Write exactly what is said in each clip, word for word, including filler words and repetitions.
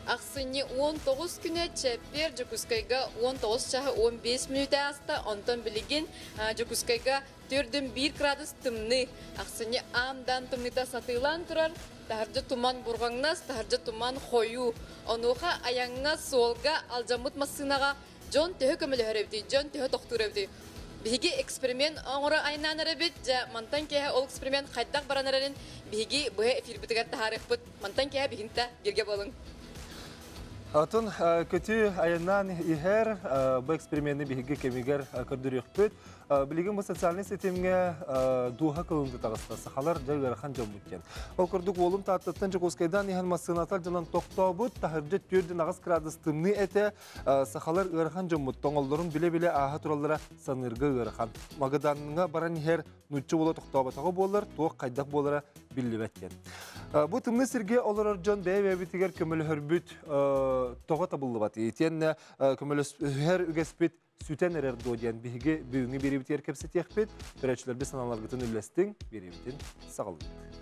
Ақсыны он тоғыз күні чәппер жүкіскайға он тоғыз чағы он бес минут аста, онтан білеген жүкіскайға төрден бір градус тымны. Ақсыны амдан тымныта сатылан тұрар, тағыржы туман бұрғаңнас, тағыржы туман қойу. Онуға аяңға солға алжамыт масынаға жон төхі көмілі өребді, жон төхі тоқтыр өбді. Биги эксперимент оңора айнанары бит, жа мантан кеhe ол эксперимент қайдақ баранарын биги бұхе эфир бітігер тағарық бұд, мантан кеhe бігінті берге болың. Атын көтü айынан ихер бұл экспериментні биги кемегер көрдірек бұд. Білеген бұл социальный сетемге дуға кылынды тағысты сақалар жайғархан жан бұткен. Ол көрдік олым таттыттан жүкөскайдан ихан масынатар жанан тоқтау бұд, тахыржет төрден ағыз градустымны әті сақалар ғархан жан бұд. Тоңалдырын біле-біле аға туралара санырғы ғархан. Магаданыңа баран ихер нүтчі болы тоқтау батағы болар, тоқ қайдақ болара білі бәткен. Бұл тымны сірге олар жан бәй-бәй көмілі хүрбіт тоға табылы бат. Етен көмілі үхер үгеспет Süten erer doğayan bihi büyüğünü biri biter kepsi tekbet, töreçler bir sanalar gıtın üllestin, biri bitin sağlık.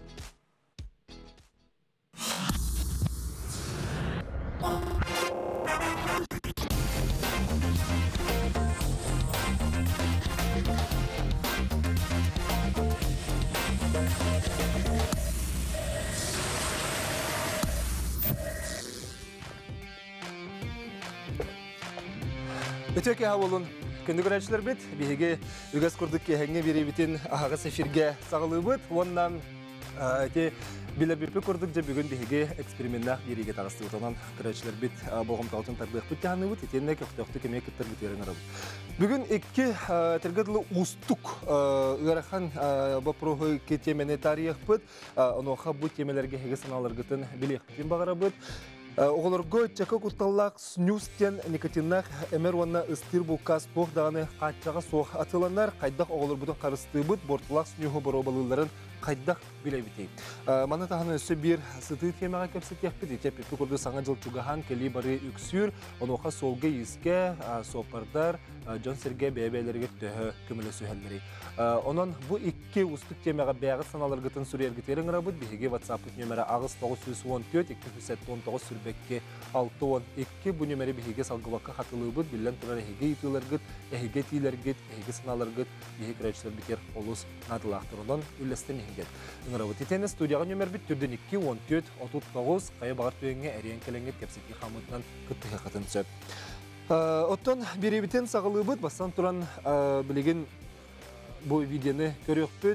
Öteki havalın kündü görüşler bit, bihi ügaz kurduk ki hangi biri bitin ahaga sefirge sağlığı bit, ondan ki bile bir kurduk da bugün bihi eksperimentler biriye tağıstı otonan görüşler bit, boğum tağıtın tabiğ bit yanı bit, itenle köftü kemiğe kıtır bit yerin arab. Bugün iki tergidli ustuk ırahan bu prohu ki temene tarih bit, onu ha bu temelerge hege sanalar gıtın bilek bitin bağıra bit. Оғылырғы чақа құтталлақ снюстен никотиннақ әмір онна ұстыр бұлқас бұқ дағаны қатчаға соқ атыланар, қайдақ оғылыр бұдың қарысты бұд, бортылақ снюғы бұр обалыларын қайдақ біле бітей. Маны тағаны өсі бір сыты темаға кәпсі текпеді. Теппі көрді саңа жыл чуғахан кәлі бары үксүр, оныға солғы еске, сопардар, жон серге бәйбәйлерге төхі көмілі сөйәлдері. Онын бұл екі ұстық темаға бәғыт саналар ғытын сүрергітерін ғырабыд, бігеге WhatsApp нөмірі ағыз тоғыз жүз он төрт екі жүз он тоғыз сүрбекке алты он екі бұл нөмірі бігеге салғылаққа қатылығы бұд, білден тұрар әйге етілер ғыт, әйге тийлер ғыт, әйге саналар ғыт, бігеге көрәчілер бітер олыс надылақтырынан үлестен еңгет. Ғырабыд етені студияға нөмір біт түрден екі он төрт отыз тоғыз қайы бағар түйенге әрен кәленгет кәпсеті қамытынан күттіге қатын сөп. Оттан беребітен сағылығы бұд, бастан тұран білеген бұл видеоны көрек бұд.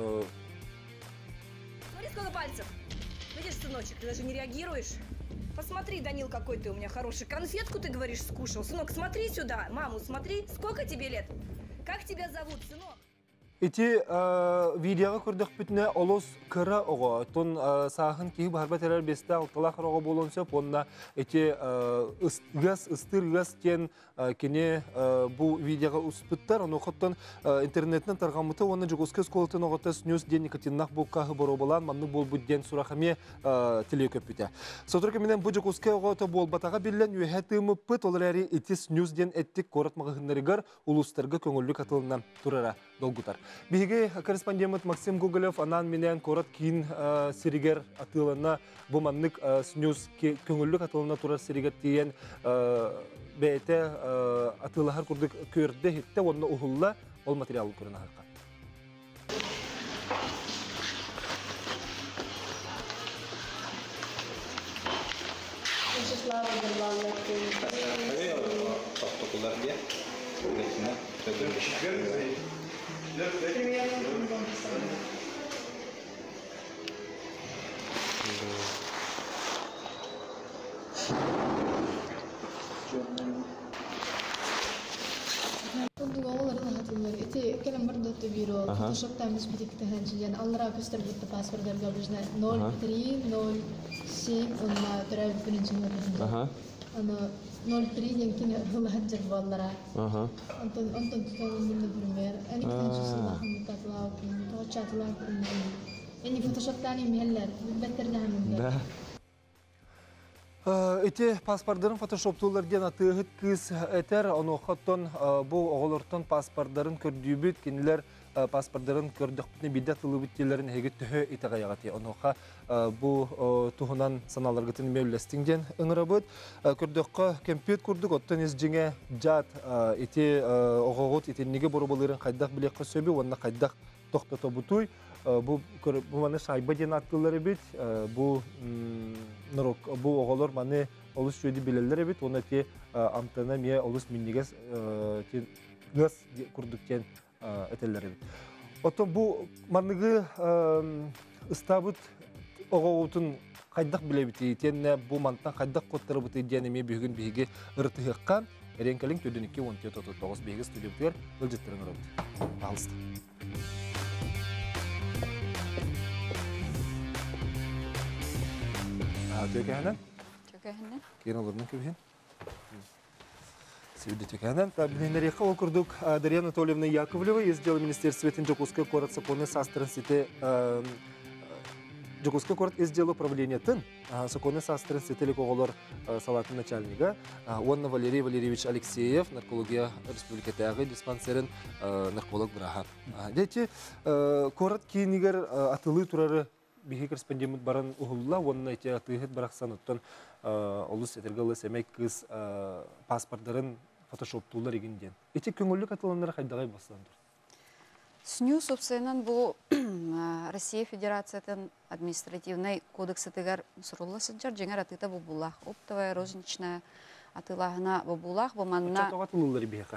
Смотри, сколько пальцев. Видишь, сыночек, ты даже не реагируешь. Посмотри, Данил, какой ты у меня хороший. Конфетку, ты говоришь, скушал. Сынок, смотри сюда. Маму, смотри. Сколько тебе лет? Как тебя зовут, сынок? Ити видеоға көрдік бүтіне олыс кірі оғы. Тон сағын кейі бағарбат әрер бесті алтылақ оғы болуын сөп, онына ити үгіз, үстір үгіз кен кене бұл видеоға ұспыттар. Оны оғыттан интернетінен тарғамыты, оны жүгізкіз қолытын оғыты снюс ден никотиннақ бұл қағы бұру болан, манны бұл бүдден сұрақаме тіле көп біті. Сотыр кеменен бұл жүгізке оғыты бол батаға білін үйәтімі пыт, олар әрі ити снюс ден әттік қоратмағығынларығар ұлыстарға көңілі қатылынан тұрара долгутар. Биге корреспондент Максим Гоголев анан менен корот кийин сиригер атылына буманнык снюс көңүллүк атылына турар сиригер тиен бете атылахар курдук көрдө хитте онно ухулла ол материал көрүнө харка. Эти келем бардатты бюро, фотошоптан біз бітіктіген жеген, аллара көстер бұтты паспорттарға бұжына ноль три ноль семь, онына түрәбі бірінші нөлі. ноль три денкіне ғылған жер баллара. Онтан тұтауын бұлды бірмер, әні күтен жүсіллахын бұтатылау күн, тоғытшатылау күн. Әні фотошоптан емелер, бәттерді әмінді. Эти паспорттарын фотошоптуулардан атыгыт кыз этер, оны оқтон бұл оғылыртын паспорттарын көрдүйбіт, кенілер паспорттарын көрдіқтіні бидді тылыбыттелерін әйгі түхі итағаяғаты. Онуға бұл тұхынан саналарғытын мәулестіңден ұңырабыд. Көрдіққа кемпет көрдік, оттан ез жеңе жат ете оғығыт етеннеге борубалырын қайдақ білеққа сөбі, онына қайдақ тоқтата бұтуй. Бұл маны шайба ден аттылары бет, бұл оғалар маны олыс жөйді білелері бет, оны те амтана мие олыс миннегес ғыз күрдіктен әтелері бет. Оттан бұл манығы ұстабыт оғауытын қайдақ біле біті, тенне бұл мантан қайдақ қоттары бұты денеме бүйген бейге ұрытығыққан, әренкелің төдінікке он төрт отыз тоғыз бейге студиоптығар өлжеттерін ұрабыты. Бағылысты. Төкәһенен? Төкәһенен. Кейін оларының көбейін. Сегодня төкәһенен. Білінерекқа ол күрдік Дарья Анатольевна Яковлева, ездела Министерстветін Жокускай город Соконы састрын сеті Жокускай город ездела управление тын. Соконы састрын сетелік оғылар салатын начальнига. Онна Валерий Валерьевич Алексеев, наркология республикатағы диспансерін нарколог бұраға. Дети, город кейінігер атылы тұрары Бихи корреспондент баран угулла, онна эти атыгыт бараксан оттон олус этергалы семей кыз паспорттарын фотошоптуулар егинден. Эти көңүллүк атыланнары кайдагай бассандыр? СНЮ, собственно, бу Россия Федерациятын административный кодексы тегер сурулла сыджар, жеңер атыта бу булах. Оптовая, розничная атылахына бу булах, бу манна... Ача тоға тылылары бихеха?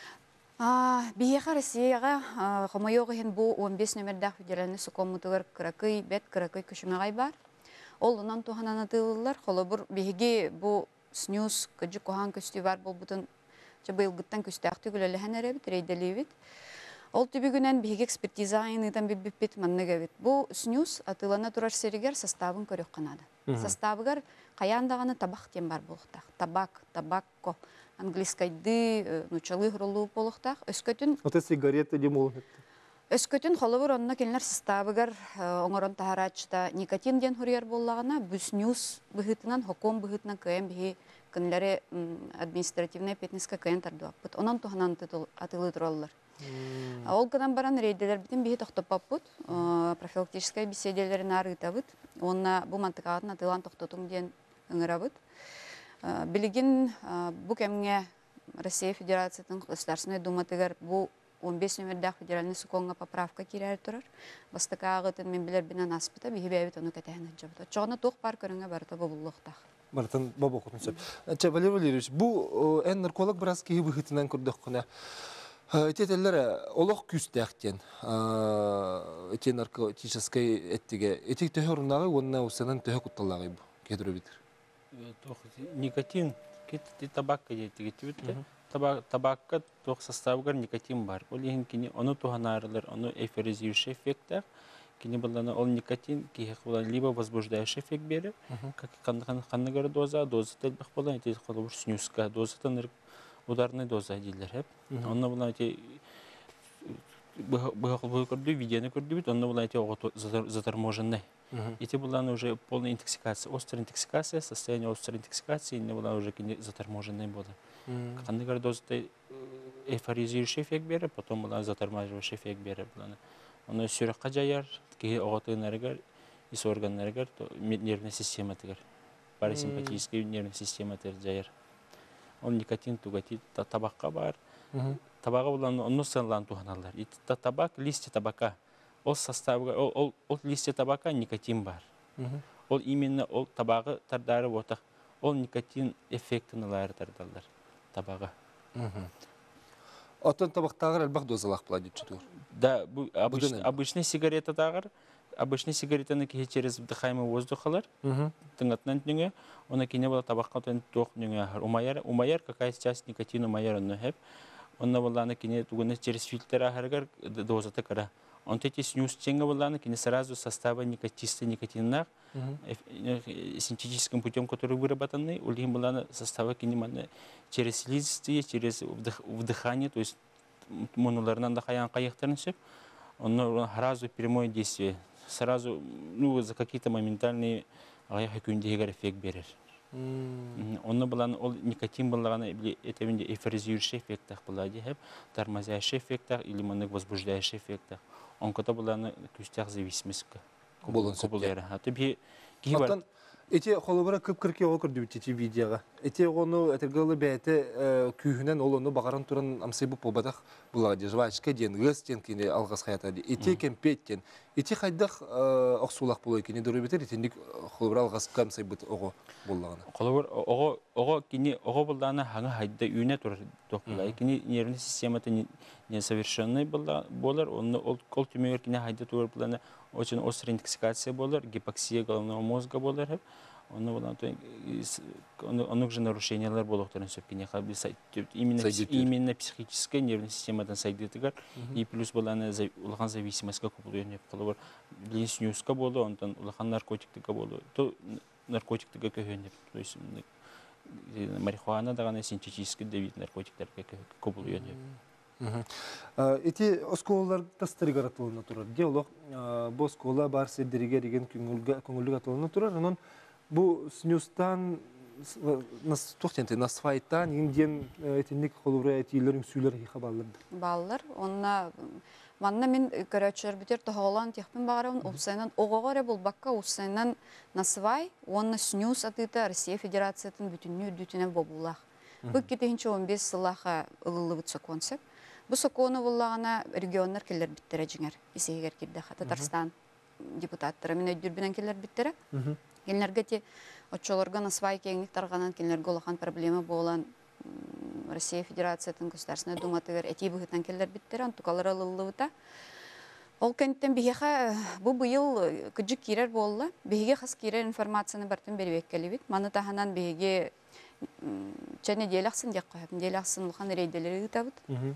Бияға Россияға қомайоғы хен бұл он бес нөмірдақ федеральный сукоммутығыр кіракый, бет кіракый күшімағай бар. Ол ұнан туғанан атылылар, қолы бұр бейге бұл СНЮС күджі қоған күсті бар бұл бұтын жабы ұлғыттан күсті ақты күлілі ән әребіт, рейделевіт. Ол түбігінен бейге экспертиза айынытан біп-біп-біп манныға бит. Бұл СНЮС атылана тұрар серігер составын көрек қанады. Составығар қаяндағаны табақ тем бар бұлықтақ. Табак, табакко. Английскайды, нучалы ғырылу болуқтақ. Өскөтін... Оты сигарета дем ол? Өскөтін қолыбыр онына келінер составығар оңырын тахаратшыда никотин ден хүрер болағына бүснюс бұғытынан, хоком бұғытынан көйен бігі күнлері административная петнесқа көйен тардуақ. Бұт онан туғанан атылы тұралылар. Ол қыдан баран рейделер бітін бігі тоқтопап бұд, профилактическай беседелерін арыта бұд. Онына бұл мантықағатын атылан тоқтотың ден ұңыра бұд. Билигин бу кемге Россия Федерациятын Государственной Дума тегер бу он бес нөмірдақ федеральный суконға поправка кирер тұрар. Бастықағытын мен білер бінен аспыта, бігі бәйбет оны көтәйінен жабыта. Чоғына тоқ бар көріңе барыта бұллықтақ. Барытын бабы құтын сөп. Валерий Валерьевич, бұл ән нарколог біраз кейі бұғытынан көрдіқ құна. Этетелләре олық күстәқтен, эти наркотической әттіге. Этек төһі ұрынағы, онына ұсынан төһі құтталағы бұл. Кедірі бітір. Никотин, табакка дейті кетті. Табакка тоқ составығар никотин бар. Ол ең кені оны туғанарылар, оны эйфоризирующий эффекттер. Кені бұлданы ол никотин кейхек болан либо возбуждающий эффект бері. Қанығары доза, доза тәлбіқ болан, етеді қолы бұр снюска, доза тәнір ударный доза дейділер. Онына бұлан еті бұғақыл көрді, видеоны көрді біт, онына бұлан еті оғы заторможенный. Эти была уже полная интоксикация, острая интоксикация, состояние острой интоксикации, не была уже заторможенная была. Когда гордоз эйфоризирующий эффект берет, потом была затормаживающий эффект берет. Он сюрекка жаяр, такие оготы энергар, и с орган энергар, то нервная система тегар, парасимпатическая нервная система тегар жаяр. Он никотин тугатит, табакка бар, табака была, он санлан туханалар. И табак, листья табака. Ол составы, ол листья табака никотин бар. Ол именно ол табағы тардары отақ. Ол никотин эффектін алайыр тардалар табаға. Отын табақтағыр әлбақ дозалақ бұладет жүдір? Да, обычный сигарета тағыр. Обычный сигаретаны кеге через вдыхаемый воздух алар. Тыңатынан түнге. Оны кене была табаққа түн тоқ нүнге ағыр. Умайар, какая часть никотин умайар оны хеп. Оны боланы кене түгіні через фильтр ағырғар дозаты кара. Он эти снюс тенга была, не сразу состава никотисты никотинах, синтетическим путем, который выработаны, у них была состава кинемана через слизистые, через вдыхание, то есть моноларнан дыхаян каяхтарнсеп, он сразу прямое действие, сразу, ну, за какие-то моментальные аяхакюндигар эффект берет. Оны булан ол никотин буллаганы этеминде эфиризирующий эффектах булади хеп, тормозящий эффектах или моны возбуждающий эффектах. Он кота буланы күстәк зависимостька. Болон сөптер. Таби кибар. Эти холобара кып кырки ол көрдү бити видеога. Эти гону этергалы бәте күйүнен ол оны багаран туран амсыбы побадах булади. Жвачка ден гыстен кине алгас хаята ди. Эти кемпеттен. Эти хайдах аксулак болой кине дөрү бетер этендик холобара алгас камсыбы ого буллагана. Холобар ого ого кине ого булдана хаңа хайда үйне тур токулай. Кине нервный системата несовершенный болар. Он ол кол тümör кине хайда тур булана очень острая интоксикация болар, гипоксия головного мозга болар. Оны булан то онык же нарушениялар болоктарын сөпкене кабыл именно именно психическая нервная системадан сайдытыгар и плюс буланы улган зависимостька купулуйны кылыр. Блинснюска болду, онтан улган наркотиктика болду. То наркотиктика көһөнүп, то есть марихуана даганы синтетический вид наркотиктарга купулуйны. Эти осколалар тастырыгар атылына турар. Диалог бу скола бар седдерге деген көңүлгө атылына турар. Анан бу снюстан нас тохтенте нас файттан инден этинник колура этилерин сүйлөр хабарлар. Баллар, онна манна мен көрөчөр бүтөр тоголан техпин багарам, усайнан огогоре булбакка усайнан насвай, онна снюс атыта Россия Федерациятын бүтүннү үрдүтүнө бобулах. Бу кетинчи он беш сылаха ылылыбытса концепт. Бу сокону буллагана регионнар келер биттере жиңер. Исегер кирде Татарстан депутаттары мен өйдүрбүнөн келер биттере. Келерге те отчолорга насвай кеңник тарганан келерге улахан проблема болан Россия Федерациятын Государственная Дума тегер эти быгытан келер биттере, антукалар ылылыбыта. Ол кенттен бихеха бу быйыл кыжык кирер болла. Бихеге хас кирер информацияны бартын бербек келебит. Маны таханан бихеге чәне делахсын дек коеп, делахсын улахан рейделери гытабыт.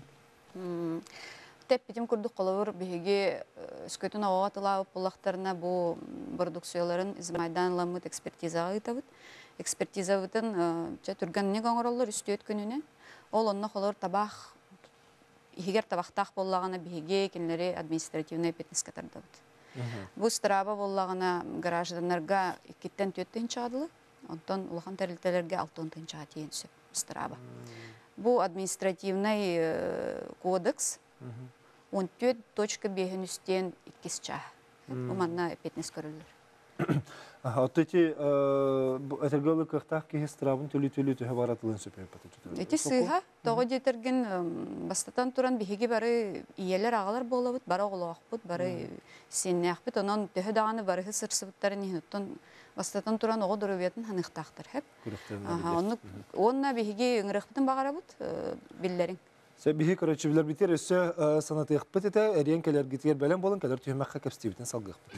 Теппетим курдук коловор беге скөтүн ава атылабы булактарына бу продукцияларын измайдан ламыт экспертизага ытабыт. Экспертиза бутын чатурган не гоңороллор үстөт күнүнө. Ол онно холор табах игер табактак боллагана беге кенлери административный петнеска тардабыт. Бу страба боллагана граждандарга иккиттен төттөн чадылы. Онтон улахан терилтелерге алтын чаға тейін сөп страба. Бу административный кодекс он төрт точка бехен үстен иккис чаға. Бу манна петнес көрілдір. Вот эти этергалы кахтах ки страбын төлү-төлү төһө баратылын сөпөй патыты. Эти сыйга того детерген бастатан туран биһиги бары иелер агалар болобут, бары оголоакпыт, бары сеннеакпыт, онон төһө даганы бары сырсыбыттарын ихнуттан бастатан туран ого дөрөбетин ханыктактыр хеп. Аха, онны онна биһиги ыңырыкпытын багарабыт биллерин. Се биһи көрөчүлөр битер өсө санаты якпыт эте, эрен келер гитер белен болон кадер төһмәккә кепстибитен салгыкпыт.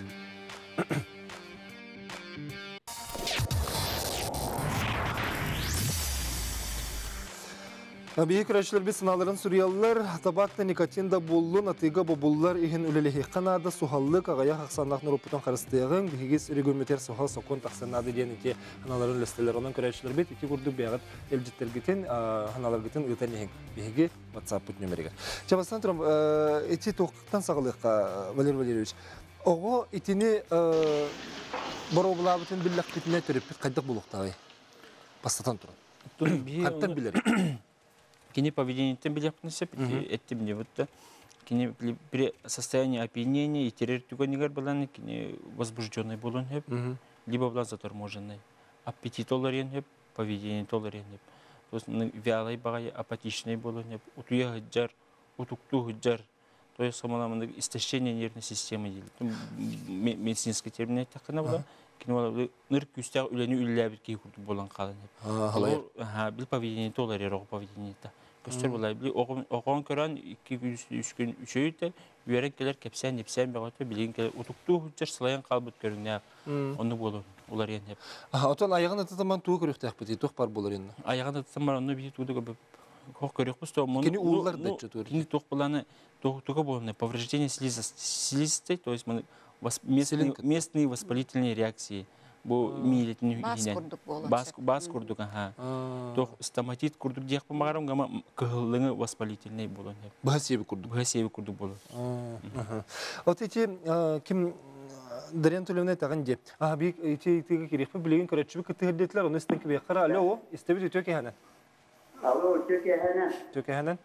Бейік көрәшілер біз сыналарын Сүриялылар табакта никотинда болуын атыға бобуллар ихін үлелехе қанады сухаллық ағая қақсандақ нұрыппытын қарыстығын бігіз регуметер сухал сокон тақсанады ден ете ханаларын үлестелер. Онан көрәшілер бет ете күрді бәғыт әлжеттергетін ханаларгетін ұйтан ехін бейге WhatsApp-пыт нөмерегер. Чабастан тұрам, ете тоқтықтан сағылыққа, Валерий Валерьевич, оғы етені бар обылабытын білләқ бітіне түріппет қайдақ болуқтағы бастатан тұрам. Қаттан білер. Кини поведением билепнесе, этим не вот кини при состоянии опьянения и терроритюганигар баланы кини возбужденный болон хеп, либо была заторможенный. Аппетит толерен хеп, поведение толерен хеп. То есть вялый багай, апатичный болон хеп, утуя хаджар, утукту хаджар. То есть самое истощение нервной системы делит. Медицинский термин так она была. Кино ныр күстәг үләне үлләбит ки курды болан калын. Ха, бил поведение толере рог поведение та. Көстер булай бил огон көрән ике үч көн үчөйтә, үерен келер кепсән непсән бәгәтә билен келер утукту хүчәр сылаян калбыт көрүнә. Оны болу, улар янеп. Аха, отан аягына татаман туу көрөктәк бит, тох бар булар инде. Аягына татаман оны бит туды көп хок көрөк бусто, моны. Кини уллар да чөтөр. Кини тох буланы, тох туга болны, повреждение слизистой, то есть местные, местные воспалительные реакции. Бу милетин бас бас курдук аха. То стоматит курдук диях помагарам гама кыллыгы воспалительный болон. Бахасеби курдук. Бахасеби курдук болон. Вот эти ким Дарьян Тулевна тагын деп. А бик ити ити керек пе билеген көрөчү кытырдетлер, оны стенки бе кара. Алло, истебит төке хана. Алло, төке хана. Төке хана.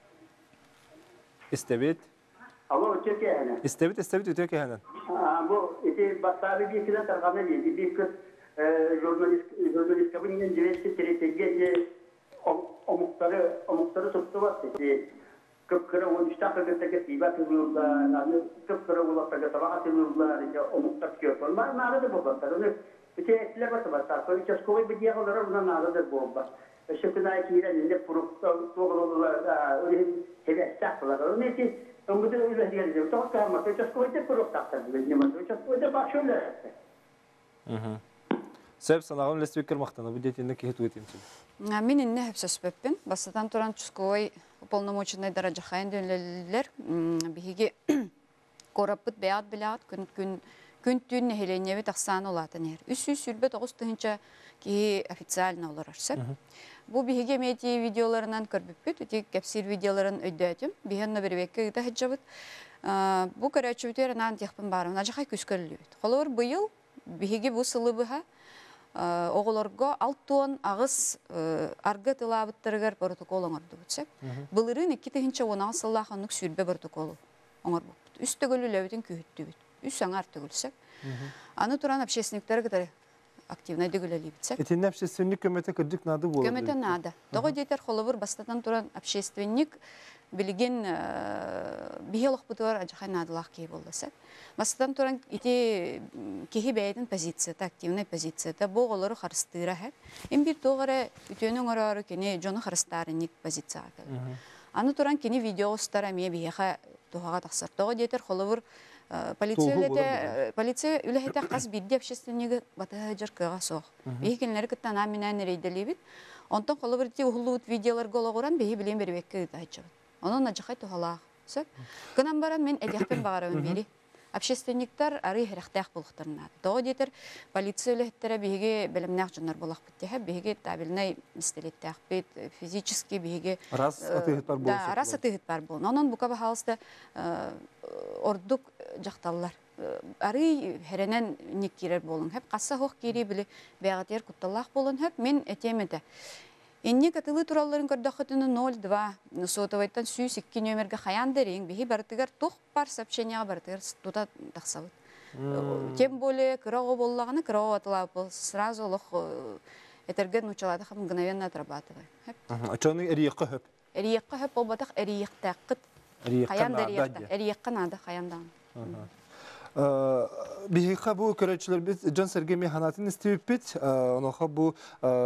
Истебит. Алло, төке хана. Истебит, истебит төке хана. А, бу ити басабы бик киле тарганы ди. Бик журналист журналист кабинен директор теретеге омуктары омуктары соттубат ди. Кыпкыры он үч такырдыктагы тибат ылуулар, аны кыпкыры улаттагы табаат ылуулар, ди омуктар кёпөр. Ма нарды болбаттар. Аны бите этлер батабаттар. Той участковый бидиялар унан нарды болбат. Шөкүнай кирен не пурукта тогролар, аны хебестаклар. Аны ти омуктар ылуулар ди. Токка ма участковый де пуруктактар. Не ма участковый де башылар. Мм. Себеп санаган леспикер мактана бу детинде кет өтемсиз. Мен инне хепсеспеппин. Бастан туран участковый уполномоченный даража хайндөнлелер биһиги кораппыт беат билат күн күн күн түн нехеленеби таксан олатын ер. Үс-үс сүлбе тогуз тыгынча ки официально олар арсап. Бу биһиги медиа видеоларынан көрбүппүт, үти кепсир видеоларын өйдөтүм. Биһенне бербекке да хеджабыт. Бу көрөчүтөр нан техпин барым. Нажахай күскөлүбүт. Холор быйыл биһиги бу сылыбыга оголорго алтон агыс арга тылабыттыргар протокол оңорду бутсак. Былырын эки тыгынча он алты сыллаханнык сүрбе протоколу оңор буппут. Үстөгөлү лебитин күһүттүбүт. Үс аңар төгүлсек. Аны туран общественниктер кытары активно дөгөлөлү битсек. Этинде общественник көмөтө кырдык нады болду. Көмөтө нада. Того детер холобур бастатан туран общественник билген бихелох бутуар ажахай надылах кей болдасак. Бастатан туран ити кихи бәйдин позицияда, активный позицияда боголору харыстыра хәп. Эм бир тогары үтөнүң орары кене жону харыстарынник позицияда. Аны туран кене видео стара ме бихеха тогага таксар. Того детер холобур полиция полиция үлехете кас бидди общественниги бата жаркыга сох. Бихкенлер кыттана менен рейделибит. Онтон холобур ти ухулут видеолар гологоран бихи билен бербекке айтчабыт. Онон ажахай тухалаах. Сөп. Гынан баран мен эдяхпен багарабын бери. Общественниктер ары херехтах булуктарына. Того детер полиция үлехеттере биһиге белемнах жоннор булак битте. Биһиге табилнай мистелеттах бит физически биһиге раз атыгыт бар болсо. Да, раз атыгыт бар бол. Онон бука бахалста ордук жакталлар. Ары херенен никкирер болун. Хеп кassa хох кири биле бягатер кутталлах болун хеп мен этемеде. Энне катылы туралларын көрдөкөтүнү ноль два сотовайттан сүйүс икки нөмерге хаяндерин биһи бартыгар тух бар сообщенияга бартыгар тута таксабыт. Тем более кырого боллаганы кырого атылап сразу лох этерген учалады хам мгновенно отрабатывай. Ачаны эриекка хөп. Эриекка хөп болбатак эриектакыт. Хаяндер эриекка нада хаяндан. Биһиха бу көрөчүлөр биз Жон Сергей механатын истебит, оноха бу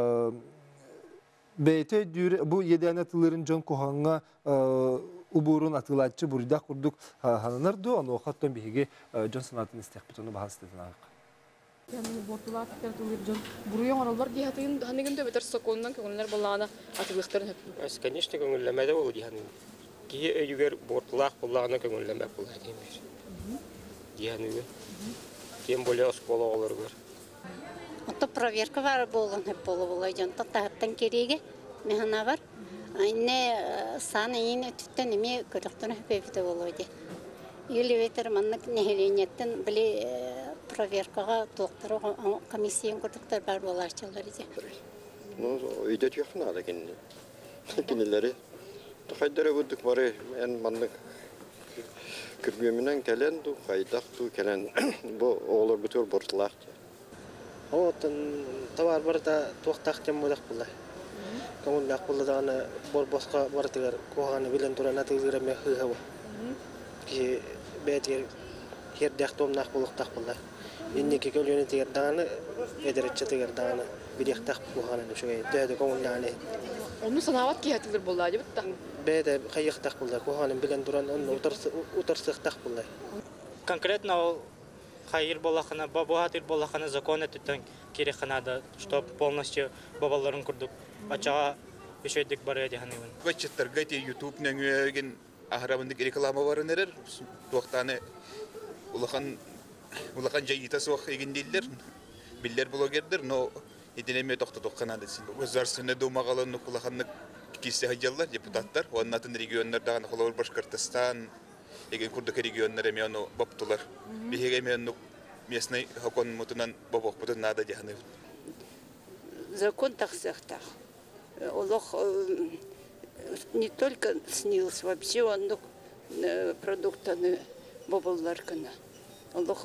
Бейте дюр бу едәне тылырын жон коханга убурун атылатчы бурда курдук хананырды, аны хаттан биһиге жон санатын истекпит, аны баһастыдын ак. Яны бортулар тертулер жон буруяң аралар диһатын ханегенде бетер соконнан көңүллөр боллагана атылыктарын хөп. Эс, конечно, көңүлләмәдә ул диһаны. Ки өйгөр бортулар боллагана көңүлләмәк булар димер. Диһаны. Тем более оскологолор. Ото проверка бар болгон хеп болуп олойдон таттан кереге механа бар. Айне саны ине түттен эме көрөктөн хепебите болойду. Элеватор маннык нехелениеттен биле проверкага доктор комиссиян көрдөктөр бар боларчылар иде. Ну, үйдө жакна деген. Кинелери тахайдары будук бары эн маннык киргөмүнөн келен ду кайдак ду келен бу оолор бүтөр бортулар. Вот товар барда тоқтақ тем болақ болды. Коммунлақ болды дағаны бор босқа бартығар қоғаны білен тұран атығыры мен хыға бұл. Ке бәйтігер хердәқ томнақ болықтақ болды. Еннеке көлгені тегер дағаны, әдіретші тегер дағаны біректақ қоғаны шөй дөйді коммунлағаны. Оны санават кейтілдер болды, деп бұтта? Бәйді қайықтақ болды, қоғаны білен тұран оны ұтырсықтақ болды. Конкретно ол хайыр болақына, бабуатыр болақына закон әтіттен керек қанады, что полностью бабаларын күрдік. Ачаға үшөйдік бар әді ханығын. Вачеттарға те YouTube-нен өген ағырабындық реклама барын әрір. Тоқтаны улақан жайыта соқ еген дейлдер, білдер блогердер, но едінеме тоқты тоққанады. Өзарсыны думағалын улақанлық кесе хайжалар, депутаттар. Онатын регионлардағын Холовыр Башқұртстан, еген күрдік регионлар әме оны баптылар. Бігеге әме оны местный хакон мутунан бабок бутун надо дяхны. Закон тахсахтах. Олох не только снился, вообще он продуктами бабалларкана. Олох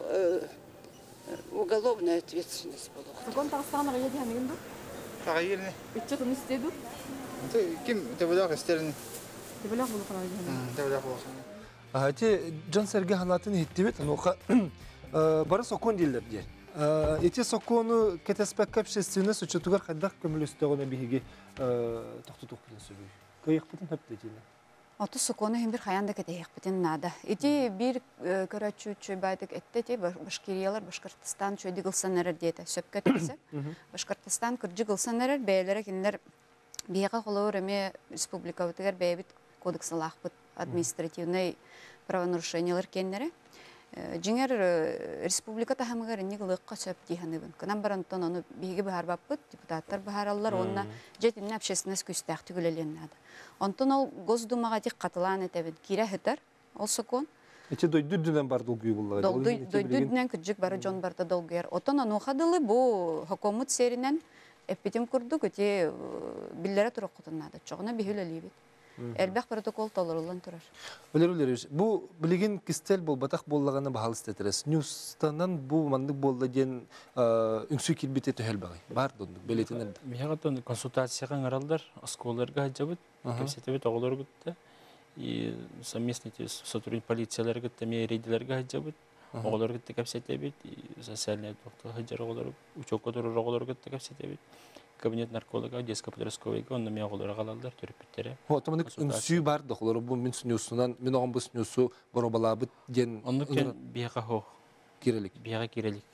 уголовная ответственность была. Закон тахсахтах я дяхны генду? Пагайлни. Итче тун истеду? Ты ким тебелах стерн? Тебелах булу кана дяхны. Тебелах булу. А те Джон Сергей ханатын хиттибет, ну бары сокон дилер дер. Эти сокону кетеспек общественность с учетугар хаддах көмөлөстөгөнө биги токтотук билен сөбүй. Кыйык бутун хөптетине. Аты сокону хем бир хаянда кетеяк бутун нада. Эти бир көрөчү чөйбайдык этте Башкириялар Башкортостан чөйдү кылсанар дейт. Сөпкө тексе. Башкортостан кыржы кылсанар бейлери киндер бияга колор эме республика бутугар бейбит кодекс лахбыт административный правонарушениялар кеннере. Жиңер республика тахамыгар инник лыкка сөп диханыбын. Кынан барантон оны биги бахар баппыт, депутаттар бахараллар, онна жетимне общественность күстәк түгүлеленнады. Онтон ол Госдумага тик катылан этебин кире хытар, ол сокон. Эти дойдудден бар долгуй буллага. Дойдудден күджик бары жон барда долгуяр. Отон ану хадылы бу хокомут серинен эппитим курдук, эти биллере тураккутуннады. Чогуна бихүлелибит. Элбэх протокол толорулан турар. Билерулериш, бу билигин кистел бол батак боллаганы бахал стетерес. Ньюстанан бу мандык болла ден үңсү килбите төһөл багай. Бар дондук белетинер. Мехагатон консультацияга гаралдар, осколарга жабыт, кепсетебет оголор гытта. И совместный сотрудник полицияларга теме рейдилерга жабыт. Оголор гытта кепсетебет, и социальный доктор хаджар оголор, учокко турар оголор гытта кепсетебет. Кабинет нарколога, детско-подростковыйга, он намя оголор галалдар, төрөппеттере. Вот, тамадык үңсү бар дохлор, бу мен сүнүсунан, мен огон бу сүнүсу боробалабыт ден. Онны кен бияга хох. Кирелик. Бияга кирелик.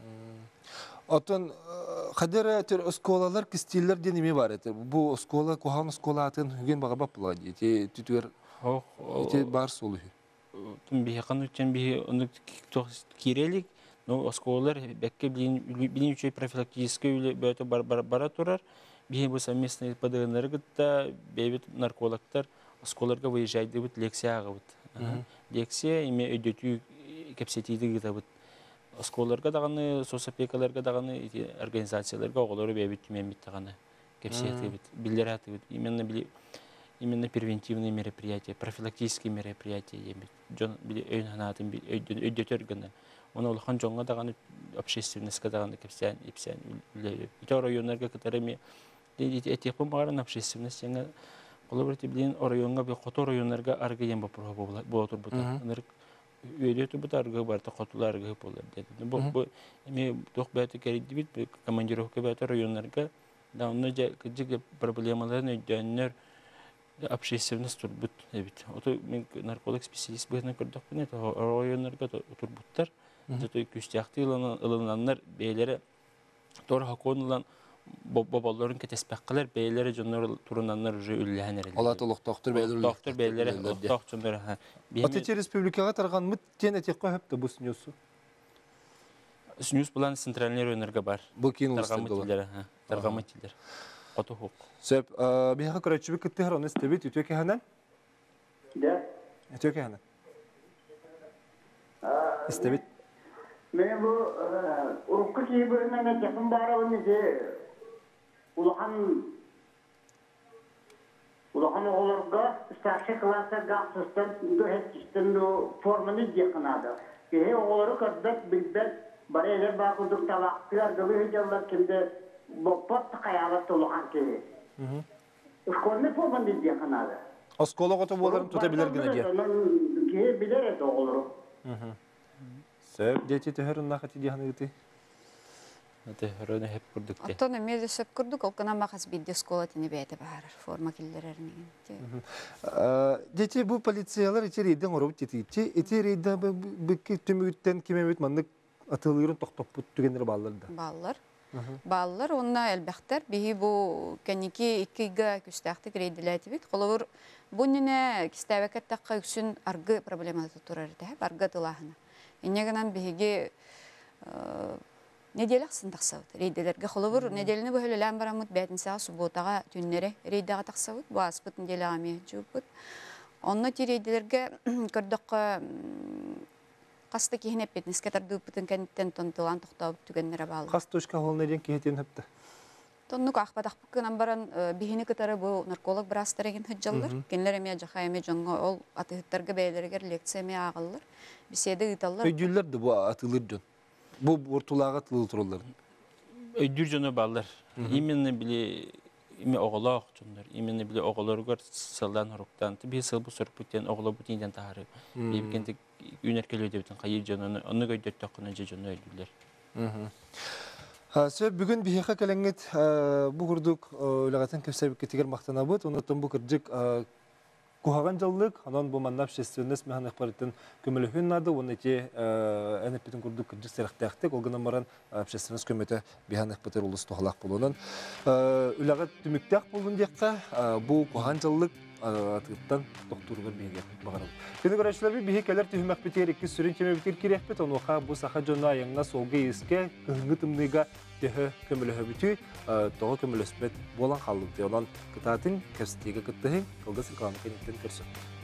Отон хадера тер осколалар кистиллер ден эме бар эте. Бу оскола кохан оскола атын хүген бага бапла ди. Те түтүер. Хох. Те бар солу. Тун бияган үчен би онны кирелик. Ну, осколалар бекке билин үчөй профилактический үле бөтө бара турар. Бие бу совместный подыгынары гытта бейбит наркологтар осколаларга выезжайды бут лекцияга бут. Лекция име өдөтүү кепсетиди гыта бут. Осколаларга даганы, соцопекаларга даганы организацияларга оголору бейбит түмен бит даганы кепсети бит. Билер аты бит. Именно били именно превентивные мероприятия, профилактические мероприятия емит. Жон били өйн ханатын өдөтөр гына. Оны улахан жоңга даганы общественностька даганы кепсен, ипсен, ите районнарга кытарыми этих помаран общественность яңа колобрати билин районга бе кото районнарга арга ем бапро болот болот. Нер өйдөтү бут арга барта котуларга болот деди. Бу бу эми тох бәте керди бит командировка бәте районнарга да онны же кыжык проблемаларын өйдөннөр общественность турбут эбит. Ото мен нарколог специалист быны көрдүк бу нет районнарга турбуттар. Зато күстяхты ылынаннар бейлері тор хаконылан бабаларын кетеспеккалар бейлері жоннор турунаннар уже үлләһәнер. Ала толық доктор бейлері. Доктор бейлері, доктор жоннор. Атече республикага тарган мыт тен этеккө хөптө бу снюсу. Снюс булан центральный районнарга бар. Бу кийин улустар. Таргаматилер. Кото хук. Сеп, бияга көрөчүбү кытты хронес тебит үтөкө ханан? Да. Үтөкө ханан. Истебит. Мен bu urukku kibirine yakın bağırağını de ulahan ulahan oğullarga starşı klasa gahsızdan göhetçisten formunu yakınadı. Kehe oğulları kadar bilbet baraylar bağırdık tavaklar gibi hüccalar kimde boppat kayalat ulahan kehe. Uskolunu formunu yakınadı. Oskola goto bolarım tutabilir gine diye. Kehe bilir et oğulları. Сөп, дети төһөрүн нахати диханыгыты. Төһөрүн хеп курдук те. Аттон эме сөп курдук, ол кана махас бидде школа тине бәйте бар, форма киллерерин. Дети бу полициялар ити рейден ороб тетипти. Ити рейда бикки төмүгүттен кимемет мандык атылырын токтоппут түгендер балларда. Баллар. Баллар онна элбәхтер биһи бу кеники иккига күстәхтик рейделәти бит. Колор бу нене кистәбәкәттәккә үсүн аргы проблематы турар да, аргы тылаһына. Иннегенан биһиге неделях сындаксабыт. Рейделерге холовур неделini бөһөлөлән барамыт бәтинсә субботага түннәре рейдага таксабыт. Бу аспыт неделями жупыт. Онны тирейделерге көрдөккө Қасты кейін әппетініс кәтірді бұтын кәнеттен тонтылан тоқтауып түгеннері балы. Қас точка холына ден кейтен хөпті. Тоннук ақпадақ бұқынан баран бейіні кітары бұл нарколог бірастыреген хүджалдар. Кенлер әме жақа әме жоңға ол атығыттарға бәйлергер лекция әме ағылыр. Беседі ұйталар. Өйділерді бұл атылыр жон. Бұл ортулаға тылы тұрулар. Өйдір жоны балдар. Именно біле име оғылақ жондар. Именно біле оғыларғар сылдан ұрықтан. Бей сыл бұл сұрық бүттен оғылы бүттенден тағары. Бейбікенді үйнеркелі өдебітін қайыр жоны. Оны көйдер тоқына же жоны өйділер. Сөп бүгін бейхе кәләңгет бұл күрдік өліғатын көпсәбік кетігер мақтана бұд. Онытын бұл күрдік Кухаган жаллык, анан бу маннап шестенес механик париттен көмөлөһүн нады, оны те энепитин курдук кырдык серактактык, ол гынан баран шестенес көмөтө механик патер улус тохалак болонун. Үлага түмүктак болдун декка, бу кухаган жаллык атыттан доктургар бейге багарып. Күнү көрөчлөр бии келер түмөк битер эки сүрүн кеме битер керекпет, онуха бу саха жона яңга солга эске кынгытымныга Теhe kömülühü bütü, toğu kömülüspet bolan kallıktı. Olan kıtatın köstege kıttığın, kolda sırkalanı kenitten körsün.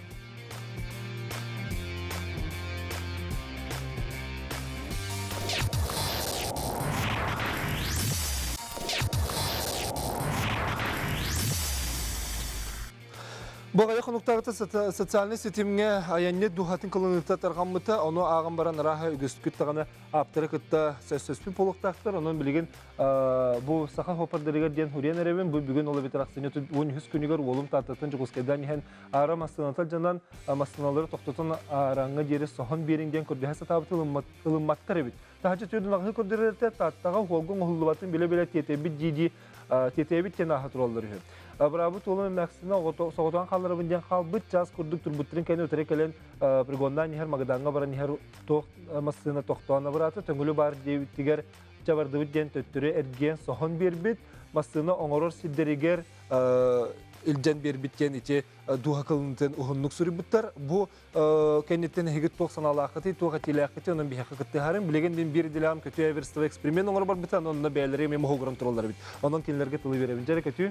Бұғая қонуқтағыты социальный сетімге аянет дұхатын қылынықта тарғамыта, оны ағын баран рахы үгіст күттіғаны аптыры күтті сөз-сөзпі полықтақтыр. Оның білген бұл сақа хопардырығар ден хүрен әребен, бұл бүгін олы бетер ақсынеті он үш күнігер олым тататын жүгіскайдан ехен ара мастынатал жанан мастыналары тоқтатын араңы дері соған берінген көрдіғасы табыты ылымматтар әбет. Тағачы түрдің ағы көрдірерді таттаға қолғын ұлыбатын біле-біле тетебіт дейді тетебіт кен ағы тұралдыр үйі. Абрабы толы мәқсіне соғытуан қаларыбын ден қал бұт жаз күрдік түрбіттірін кәне өтірек әлен пригондан нехер мағыданға бара нехер массына тоқтуана бараты түңілі бар дейбіттігер жабардыбыт ден төттірі әрген соғын бербіт массына оңырор сілдерігер үлден бербіткен ете дуға қылынтын ұғынлық сүрі бұттар. Бұ кәнеттен әгіт тоқсан алақыты, тоға телеақыты, оның бейхі қытты әрін. Білеген мен бір делам көту әверістігі эксперимент оңыр бар бұттан, онына бәлері мен мұғығырын тұралар біт. Оның кенлерге тұлы беремін. Жәрі көту?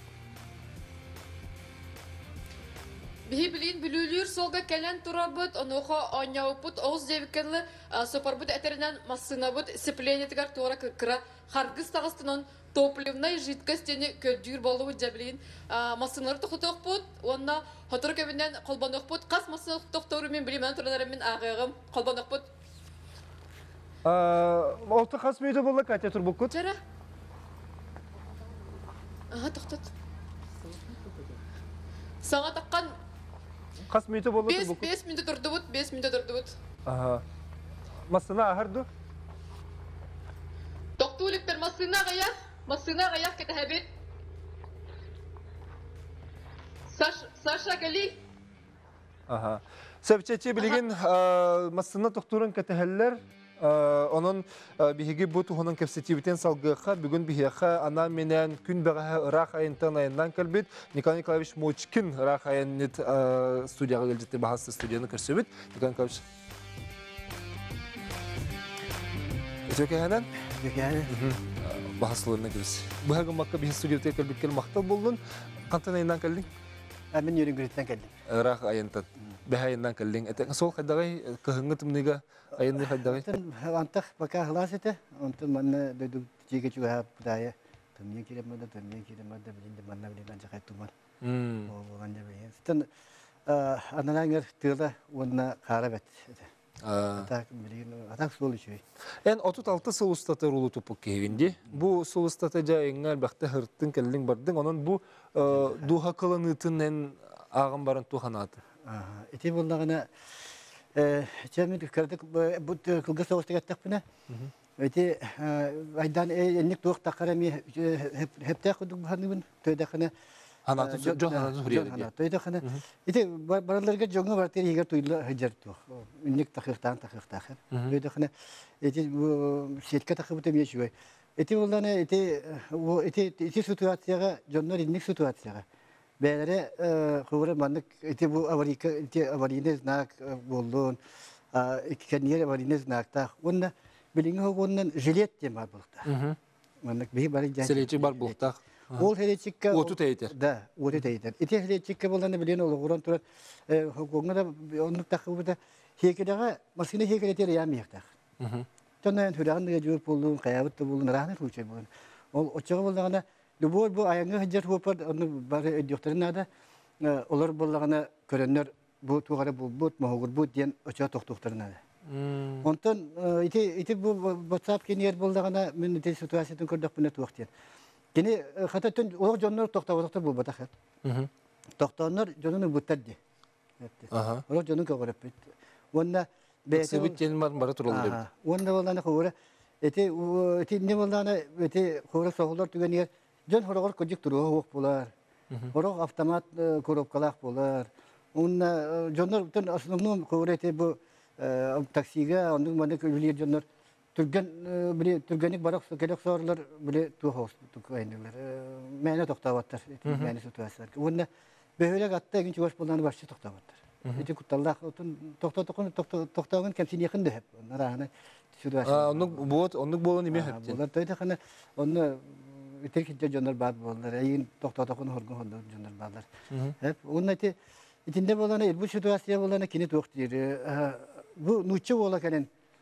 Бихи билин билүүлүр солга келен турабыт, онуха оняупут, оғыз девикенлі сопарбыт әтерінен массынабыт сцепленетігар туара кыркыра харгыз тағыстынан топливной жидкостені көддүр болуы жабилин массынлары тұқытық бұд, онна хотыр көбінен қолбанық бұд, қас массынық тоқтауры мен білеймін тұраларым мен ағығым қолбанық бұд. Олты қас мейді болы кәте тұр бұл күт? Жара. Аға, тоқтат. Саңа таққан Қас минуты болды тұр бұл күт? бес минуты тұрды бұд, бес минуты тұрды бұд. Масына ағырды? Тоқтуліктер масына ғаяқ, масына ғаяқ кеті әбет. Саша Гали. Сәбчәче білеген масына тоқтурын кеті әлілер, onun bihigi bu tuhunun kapasiteten salgıqa bugün bihiqa ana menen gün bağı raq ayından ayından kalbit Nikolay Nikolaevich Mochkin raq aynet studiyaga geldi bahas studiyani körsebit Nikolay Nikolaevich Öteki hemen yani bahaslarına girsin. Bu her gün makka bir studiyada kalbit kel maqtal buldun. Qantan ayından kaldın? Ben yürüyüşten geldim. Raq ayından behayından kaldın. Etek sol kadagay kahıngatımniga ayın ne kadagay? Antak bakar halas ete. Ondan mana duduk jika juga budaya. Temnya kira mana temnya kira mana bilin mana bilin aja kayak tuman. Oh anja bilin. Setan anaknya tila wana karabet. Atak bilin atak solu şey. En otuz altı solustata rulu topuk kevindi. Bu solustata ja engal bakta hırtın kellin bardın. Onun bu duha kalanıtın en ağam baran tuhanatı. Eti bunlarına Cemil kırdık bu kılgı soğukta gittik buna. Eti aydan enlik doğuk takarami hep de kuduk bahanı töydekine. Hanatı John Hanatı huriyeli. Töydekine. Eti baralarga jonga vartır yigar tuyla hajar tuh. Enlik takırtan takır takır. Töydekine eti bu şirket takıbı temiye şuay. Eti bunlarına eti o eti eti situasyaga jonlar enlik situasyaga. Belere kuvvet manlık eti bu Amerika eti Amerika'nın nak boldun, ikinci Amerika'nın nakta. Onda bilinen ondan jilet diye var bulutta. Manlık bir bari can. Seleci var bulutta. Ol helecikka. Otu teyiter. Da, otu teyiter. Eti helecikka bolan bilinen olur. Kuran turan, hukukuna da onluk takıbı da Hekedege masine hekeleteri yamıyaktak. Тоннан хүрәгән җүп булды, каябыт булды, рахны күчә булды. Ол очыгы булганда, любой бу аягы хәҗәр хупар, аны бар докторнада, олар булганда көрәннәр бу тугары бу бут, магыр бут дигән оча токтоктырнада. Онтан ите ите бу WhatsApp кенер булганда мен ите ситуацияны күрдек буны туктыр. Кене хата төн олар җоннар токтап токтап бу батахат. Токтаннар җонны буттады. Аха. Олар җонны кагырып бит. Онда Себеттен бар бара туралы деп. Онда боланы хора эти эти не боланы эти хора соғылар түгенер жон хорогор көжик туруу болар. Хорог автомат коробкалар болар. Онда жоннор тен основном хора эти бу таксига ондун маны көлүлөр жоннор түрген бире түргенек барак керек сорлар бире туохос tukayнылар. Мәне токтабаттар. Мәне ситуациялар. Онда бөһөлөк атта эгин чугаш боланы башчы токтабаттар. Эти куталлах отун токтотокун токтогун кемсин якын деп. Нараны ситуация. А, онук бот, онук болон эме хеп. Болар тойда хана онны итер жонор бат болар. Эйин токтотокун хоргон хондор жонор балар. Хеп, онны эти итинде боланы бу ситуация боланы кини токтир. Бу нуччу бола кенен.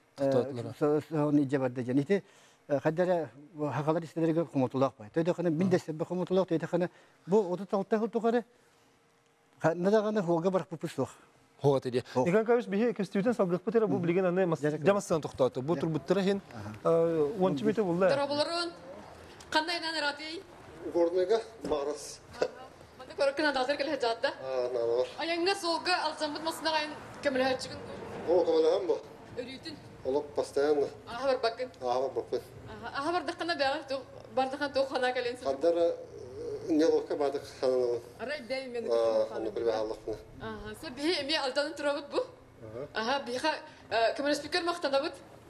Сон ижабарда жан ити хадара хакалар истелерге комутулак бай. Тойда хана биндесе бу комутулак тойда хана бу отуз алты хыл тугары надаганы хога барып пупуштук. Хога теде. Никан кабис бихе кестүтен салгык бутера бу билген аны жамастан токтоту. Бу тур буттыра хин он чимете булды. Дораболорун кандай нанырати? Горныга барас. Мында көркөн адазыр келе жатты. А, набар. Аянга солга алзамбыт масына гайын кемелер чыгын. О, кемелер бу. Өрүтүн. Олоп постоянно. Ага бар бакын. Ага бакын. Ага, ага бар дакана бягы ту бардыхан ту хана келенсин. Кадара неловко бадык хананы. Арай дайым мен. А, аны көрбө аллахны. Ага, се бе эми алдан турабыт бу. Ага, биха кемер спикер мактанабыт.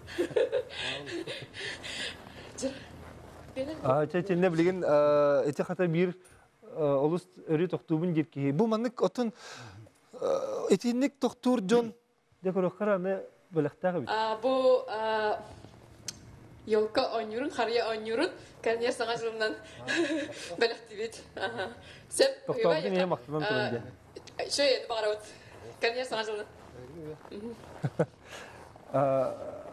А, чеченне билген эти хата бир олус өрү токтубун дирки. Бу маннык отун этинник токтур жон декорохараны бөлөктөгү бит. А, бу Yolka oynurun, harya oynurun. Kanyer sana жылынан бөлөктү бит. Ага. Сеп токтоктун эме мактанан турунда. Шөй эди багарабыт. Канyer sana жылынан. А,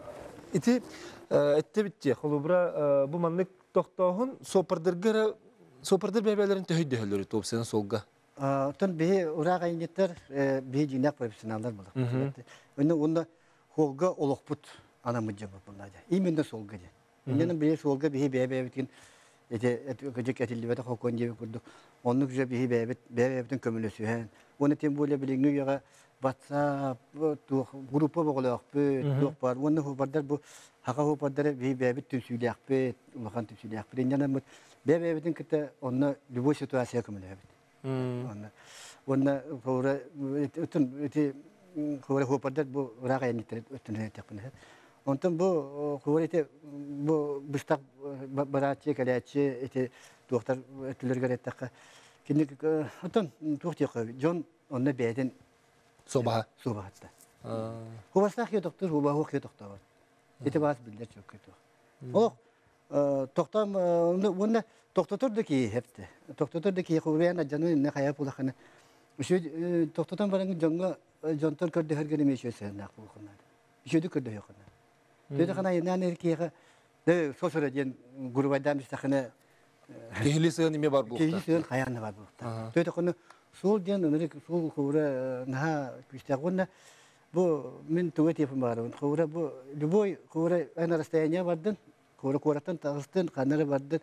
ити этте битти. Холубра бу маннык токтогун сопардыргыра сопардыр бебелерин төйдөөлөрү топ сенен солга. А, тон бе урага инеттер бе жинак профессионалдар болот. Өнө онда холга олокпут анамыджа болду. Именно солга де. Менен бе солга бе бебе битин эте көжөк этилбете хокон жеп көрдүк. Оннук же бе бебе бебетин көмөлөсү. Оны тем более билиңнү яга WhatsApp группа боголокпу, ток бар. Оны хобардар бу хака хобардар бе бебет түсүлөкпү, улахан түсүлөкпү. Энден бебе битин кете онна любой ситуация көмөлөбүт. Онна онна хора өтүн эти хора хобардар бу рага эниттер өтүн этекпин. Онтон бу хөрете бу быстак барачы калячы эти доктор өтүлөргө реттакка киник онтон тухтык жон онна беден собаха собахатта. Хобастак доктор хобах доктор. Эти бас билдер чөк кетти. О токтам онна токтотурдуки хепти. Токтотурдуки хөрена жаны не кая булахана. Ушу токтотан баран жонго жонтор көрдө хергени мешөсөн акылгына. Ишөдү көрдө якына. Төдө гана яна эркеге дө сосора ден гурбайдан бистахына кехилисен эме бар булукта. Кехилисен каяны бар булукта. Төдө гана сул ден өнөр сул кура на кистагына бу мен туга тепим бар. Кура бу любой кура ана расстояние бардын. Кура куратын тагыстын канары бардын.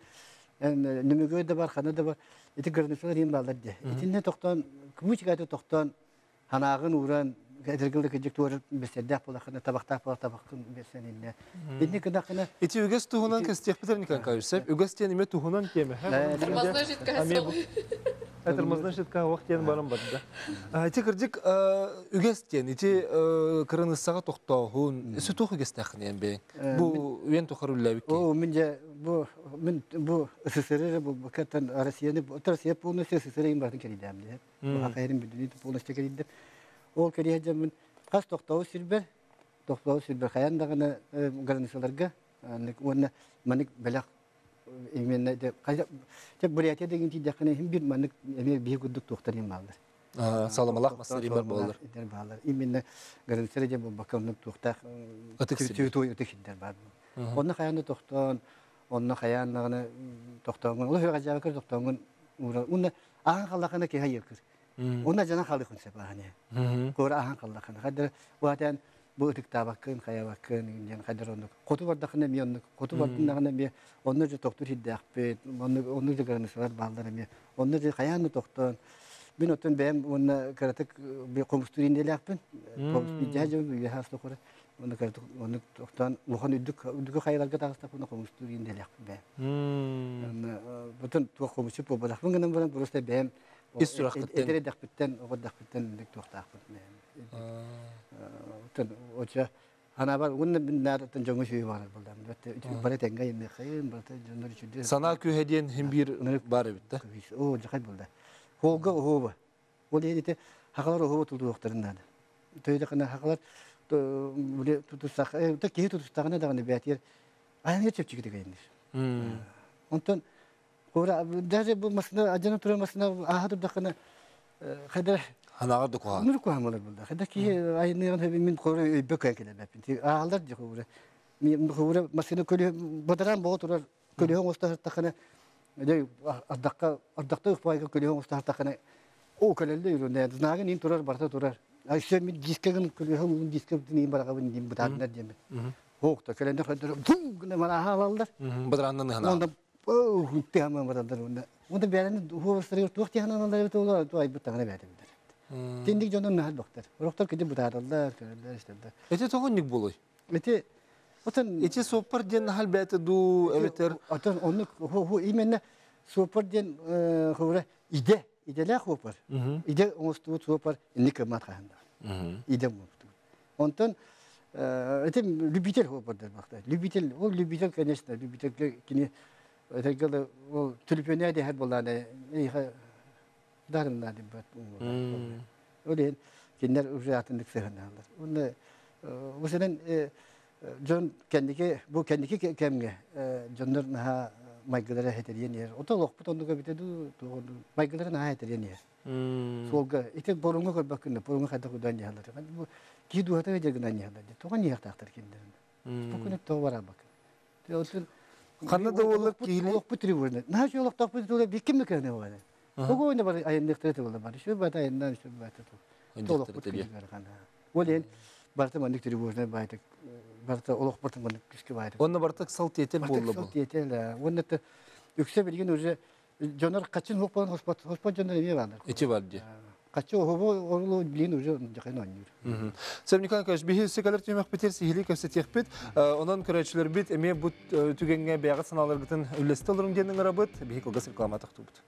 Немегө да бар, хана да бар. Эти гарнисолар ем балдар де. Этинне токтон күмүчгаты токтон ханагын уран Эдергилде кежектор беседдак булахына табактак бол табактын бесенинне. Бинне кадакына эти үгөс тугунан кестек Петерникан кайсып, үгөс тен эме тугунан кеме. Тормозной жидкость. Тормозной жидкость вактен барам бадда. Эти кырдык үгөс тен, эти кырыныссага токтогун, эсү тугу кестекне эмбе. Бу үен тухаруллабик. О, менде бу мен бу СССР бу катан Россияны, Россия полностью СССР бардын келидем. Бу акайрын бүдүнү полностью келидем. Ол кереже мен кас токтоо сирбер, токтоо сирбер хаяндагына гарнисаларга, оны маник белак именно де кайда те бурятия деген тиде кана бир маник эме бие гудук токтор эм алды. Саламалах масыример болар. Идер балар. Именно гарантия бу баканны тухтак. Тütüy ötekиндер бар. Онны хаянды тохтон, онны хаяннагына тохтонгун. Ул хага кыр тохтонгун. Уна ахан халлахына ки хайыкыр. Уна жана халыкын сепахане. Кора ахан халлахына. Хадыр ватан бу өтүк табакын, хаябакын, жан хадыр онны. Коту бардакына мионны, коту бардагына ме онны же токтур хиддакпет, онны онны же гарнысалар балдары ме. Онны же хаянды тохтон. Мен отын бәм оны каратык бе комстурин делякпын. Комстурин жажы бе хаслы кора. Оны каратык оны токтан ухан үдүк үдүк хайралга тагыстап оны комстурин делякпын бәм. Оны бүтүн туа комчуп бо балакпын гынан баран просто бәм. Истуракыттан. Эдере дакпыттан, огодакпыттан дик токтакпын бәм. Бүтүн оча ана бар уны биннартын жоңу шүй бар булдан. Бүтүн бара тенга инде хайын бата жонор үчүдө. Сана көһеден һәм бир бар бит. О, жакай булда. Холга оба. Ол едете хакалар оба тулдуктарында. Тойда кана хакалар буле тутусак, э, та ки тутустагына дагы бәтер. Аян чепчиге дегенdir. Онтон кора даже бу масына ажана тура масына ахатып дакына хада ханага дуква. Нур куамалар булда. Хада ки айны гана мен кора өйбөкө келе бәпин. Аалар жокура. Мен кора масына көлө бодран бо турар көлө оста такына Дей ардакка ардакта упайга көлөң устартакына о көлөлдө үрүндө знагын ин турар барта турар. Айсы мен дискеген көлөң дискебдин ин барагын дим бутадна деме. Хокта көлөндө кадыр бугна мана халалдар. Бадрандан хана. Онда о хутама барадар онда. Онда бәрәне ховыстыры тук тиханалар тола той бутагына бәдем. Тиндик жонун нахал доктор. Доктор кеде бутадалар, көлөлдөр иштелди. Эте тогонник болой. Эте Отан эти сопар ден хал бәте ду эветер. Отан онны хо именно сопар ден хора иде, иделе хопар. Иде онсту сопар никамат ханда. Иде муфту. Онтан это любитель хопар дер бакта. Любитель, ол любитель, конечно, любитель кини это гала ол тюльпене де хат булады. Иха дарында дип бат. Олен киндер уже атындык сыгыналар. Онда Mesela John kendiki bu kendiki kemge John'lar naha Michael'lara heteriyen yer. O da lokput onu kabite du Michael'lara naha heteriyen yer. Solga ite borunga kol bakın borunga kadar kudan yalar. Bu ki du hata jagan yalar. Togan yak taktar kendilerine. Bu konu to var bakın. Teosun Kanada olak ki lokput rivorne. Naha şu lokput rivorne bikim mi kene var. Ogo oyunda var ayınlık tete var. Şu bata ayından şu bata to. To lokput rivorne kana. Olen Barta mandık tribüne baytık. Barta oluk barta mandık küske baytık. Onda bartak salt yetel boldu bu. Salt yetel. Onda da yüksek bilgin önce Jonar kaçın hoppan hospat hospat Jonar niye vardı? İçi vardı. Kaçı hobo onu bilin önce jakın oynuyor. Sevgili kankaş bir hisse kalır tüymek biter sihirli köstek bit. Ondan kıraçlar bit eme bu tügenge beyağı sanalar gıtın üllesti alırım diyenin arabıt. Bir hikol gaz reklama taktı bit.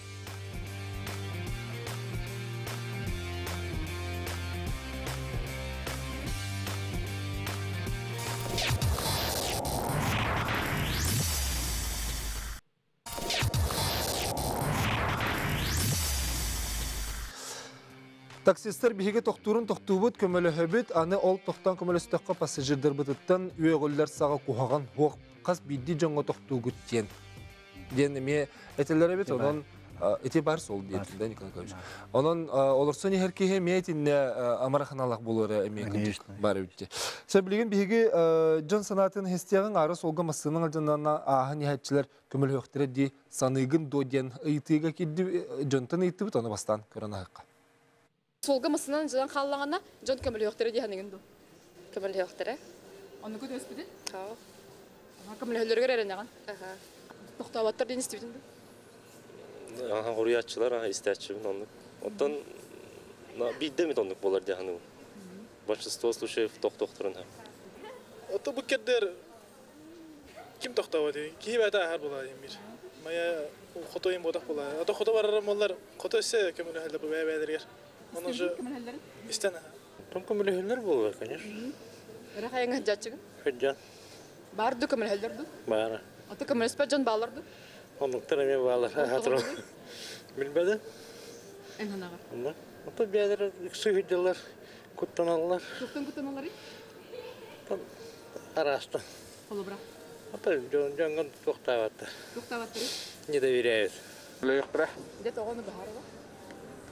Taksistler bihiге toxturun toxtubut kömölü höbüt, anı ol toxtan kömölü sütöqqa pasajirdir bıtıttan üyeğüller sağa kuhağan hoq qas biddi jonga toxtugut tiyen. Diyen eme etelere bit, onun eti bar sol diyetinden Nikolay Kovic. Onun olursa ne herkehe meyetinne amaraxanalaq bolur eme kündük bar bitti. Söbilgin bihiге John sanatın hestiyağın arı solga masının alcanlarına ahı nihayetçiler kömölü höqtire di sanıgın do diyen ıytıga kiddi John'tan ıytı bit, onu bastan körana haqqa. Solga masından jıdan kallağına John kömülü yoxtara diýänigen du. Kömülü yoxtara. Onu kötü öspedi? Ha. Ha kömülü höllerge erenägen. Aha. Toktabatlar diýen istibin du. Aha guruyatçılar aha istäçibin onu. Ondan na bidde mi tonluk bolar diýänigen. Большинство случаев ток-токторун. Ото bu kedder kim toktawady? Kim ata har bolar emir. Maya fotoyum bodak bolar. Ata foto bararam onlar. Foto ise kömülü hölde bu beýberler. Onu же istene. Там kömülü höller bolar, конечно. Rahaýyň hajjatçygy? Hajjat. Bardy kömülü höller du? Bar. Ata kömülü spajan balardy? Onu tereme balar. Hatırım. Bilmedi. En hanaga. Onda. Ata beýler süýdüler. Kutlanallar. Kutlan kutlanalary? Tam arasta. Holobra. Ata jongan toktabatdy. Toktabatdy? Ne de berýär. Leyqra. De togony bahary.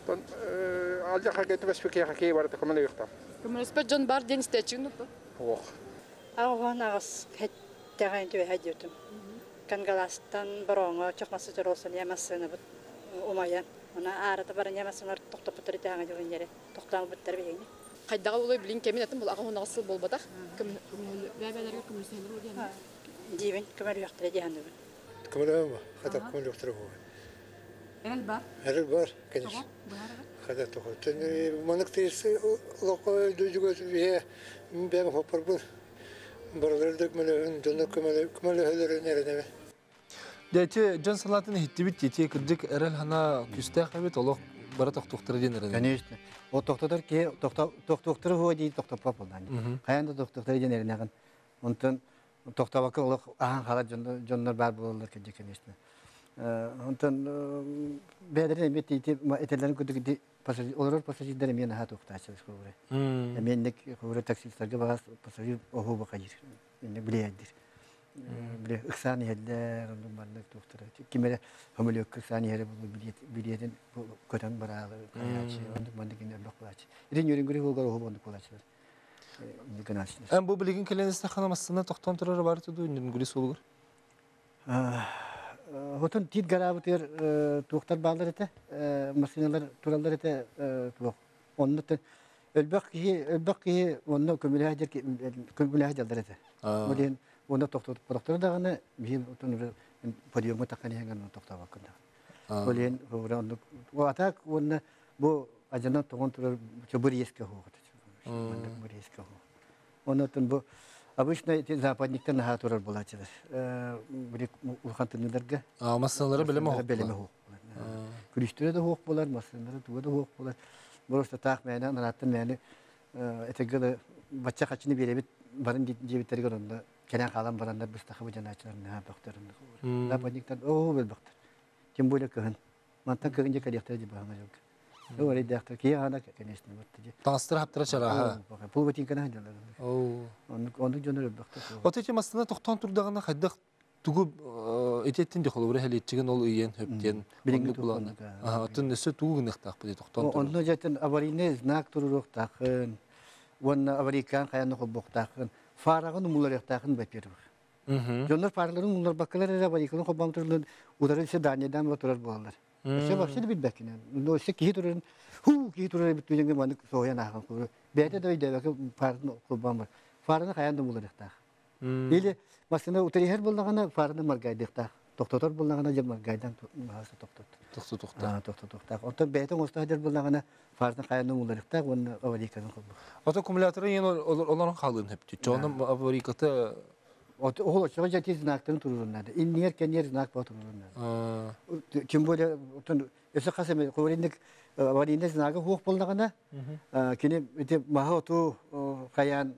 Алжа хакеті бәспеке хакей барды кімені ұйықтам. Көміріспе Джон бар ден істетчігін ұтты? Оқ. Ағуан ағыз тәғайын төе әдеутім. Кангаластан бұрыңы чоқмасы тұрылсын емасыны бұд ұмайан. Она арыты барын емасынар тоқтап бұтыры тәңі жүрген жері. Тоқталы бұттар бейгені. Қайдағы олай білін кемін әтім бұл ағуан ағысы бол батақ? Бәбәлерге көмірсәндір ол дені? Дейбін, көмір ұяқтыры дейінді бұл. Көмір өңі, қата көмір ұяқтыры бұл. Әріл бар? Әріл бар, конечно. Қада тұғы. Мұнық тейісі ұлыққа дөйдігі бейе бәң хопыр бұл. Барылырдық мүлігін, жоны көмілі өйлерін әрінеме. Дәйте, Джон Салатын хиттибит тете кірдік әріл хана күстәқ әбет олық бара тоқтуқтыры ден әрінеме. Конечно. O toxtadır ki toxtuqtırı huwa deyip toxtapap boldan. Qayanda toxtuqtırı den erinəğin. Ondan toxtabakı olaq ahan xala jonlar bar bollar kəcəkən işte. Ondan bədərin bet deyip etələrin kötü pasajir olur pasajirlər men ha toxtaçı xəbərə. Menlik xəbərə taksistlərə bağas pasajir ohu baqayır. Indi biləydir. Bilə ixsani hedlər ondan barlıq toxtara. Kimərə hamılıq ixsani heder bu biliyədən kötən barağı qayaçı ondan mandıqın loqlaçı. İrin yürün gürü olgar ohu bondu qolaçlar. İndi qanaçlar. Ən bu bilgin kələnizdə xanamasında toxtan turarı var tudu indin gürü solgur. Hotun tit garabı ter toxtar bağlar ete masinalar turallar ete tox. Ondan ölbək ki ölbək ki ondan kömülü hacer kömülü hacerlər ete. Bilin Onda toxtup bıraktır dağını bir otun podiyumu takani hangan toxta bakında. Olen onu o atak onu bu ajanat toğun turur çaburiyeske hoğdu. Çaburiyeske hoğ. Onu tun bu обычно эти западниктер наха турар булачылар. Bir ulxantınlarga. А масалары белеме хоқ. Белеме хоқ. Күлүштөрө да хоқ болар, масалары туга да хоқ болар. Просто так менен анаттын мени этегеле бача качыны беребит барын жебиттерге онда Kenen kalan baranlar biz takımı canaçlarını ha baktırın. La panikten o bel baktır. Kim böyle kıhın. Mantan kıhınca kadiyaktar gibi bana yok. O öyle diyaktar ki ya ana kenesini baktı. Tanstır haptıra çara ha. Bu batin kana hancalar. Oo. Onu onu jonar baktır. Oteçi aslında toxtan turdağına haddaq tuğu etettin de xolur hele etçigen ol üyen höpten. Bilingi tuğulan. Aha, otun nese tuğu nextaq bu toxtan tur. Onu zaten avarine znak tururuq taqın. Onu avarikan qayanı qobuq taqın. Farağın umullar yaktakın bepiyor. Jonlar farların umullar bakkalar era barikanın qobamtırlar udarı ise danyadan oturar boğalar. İşte başladı bir bekine. No işte ki turun hu ki turun bütün gün manık soğuyan ağın kuru. Beyde de öyle ki farın qobam var. Farını qayan umullar yaktak. Eli mesela utari her bulduğuna farını margaydı yaktak. Doktor bulduğuna cem margaydan mahası doktor. Doktor doktor. Ha doktor doktor. Ondan beyde mustahacer bulduğuna farını qayan umullar yaktak onu avarikanın qobam. Ata akumulatörü yeni olan kalın hep. Çoğunun avarikatı o çoğunca tiz naktın tururlar. İnniyer kendiyer nak batırırlar. Kim böyle otun ese kasem korindik avarinde nakı hoq bulduğuna kine ete maha otu qayan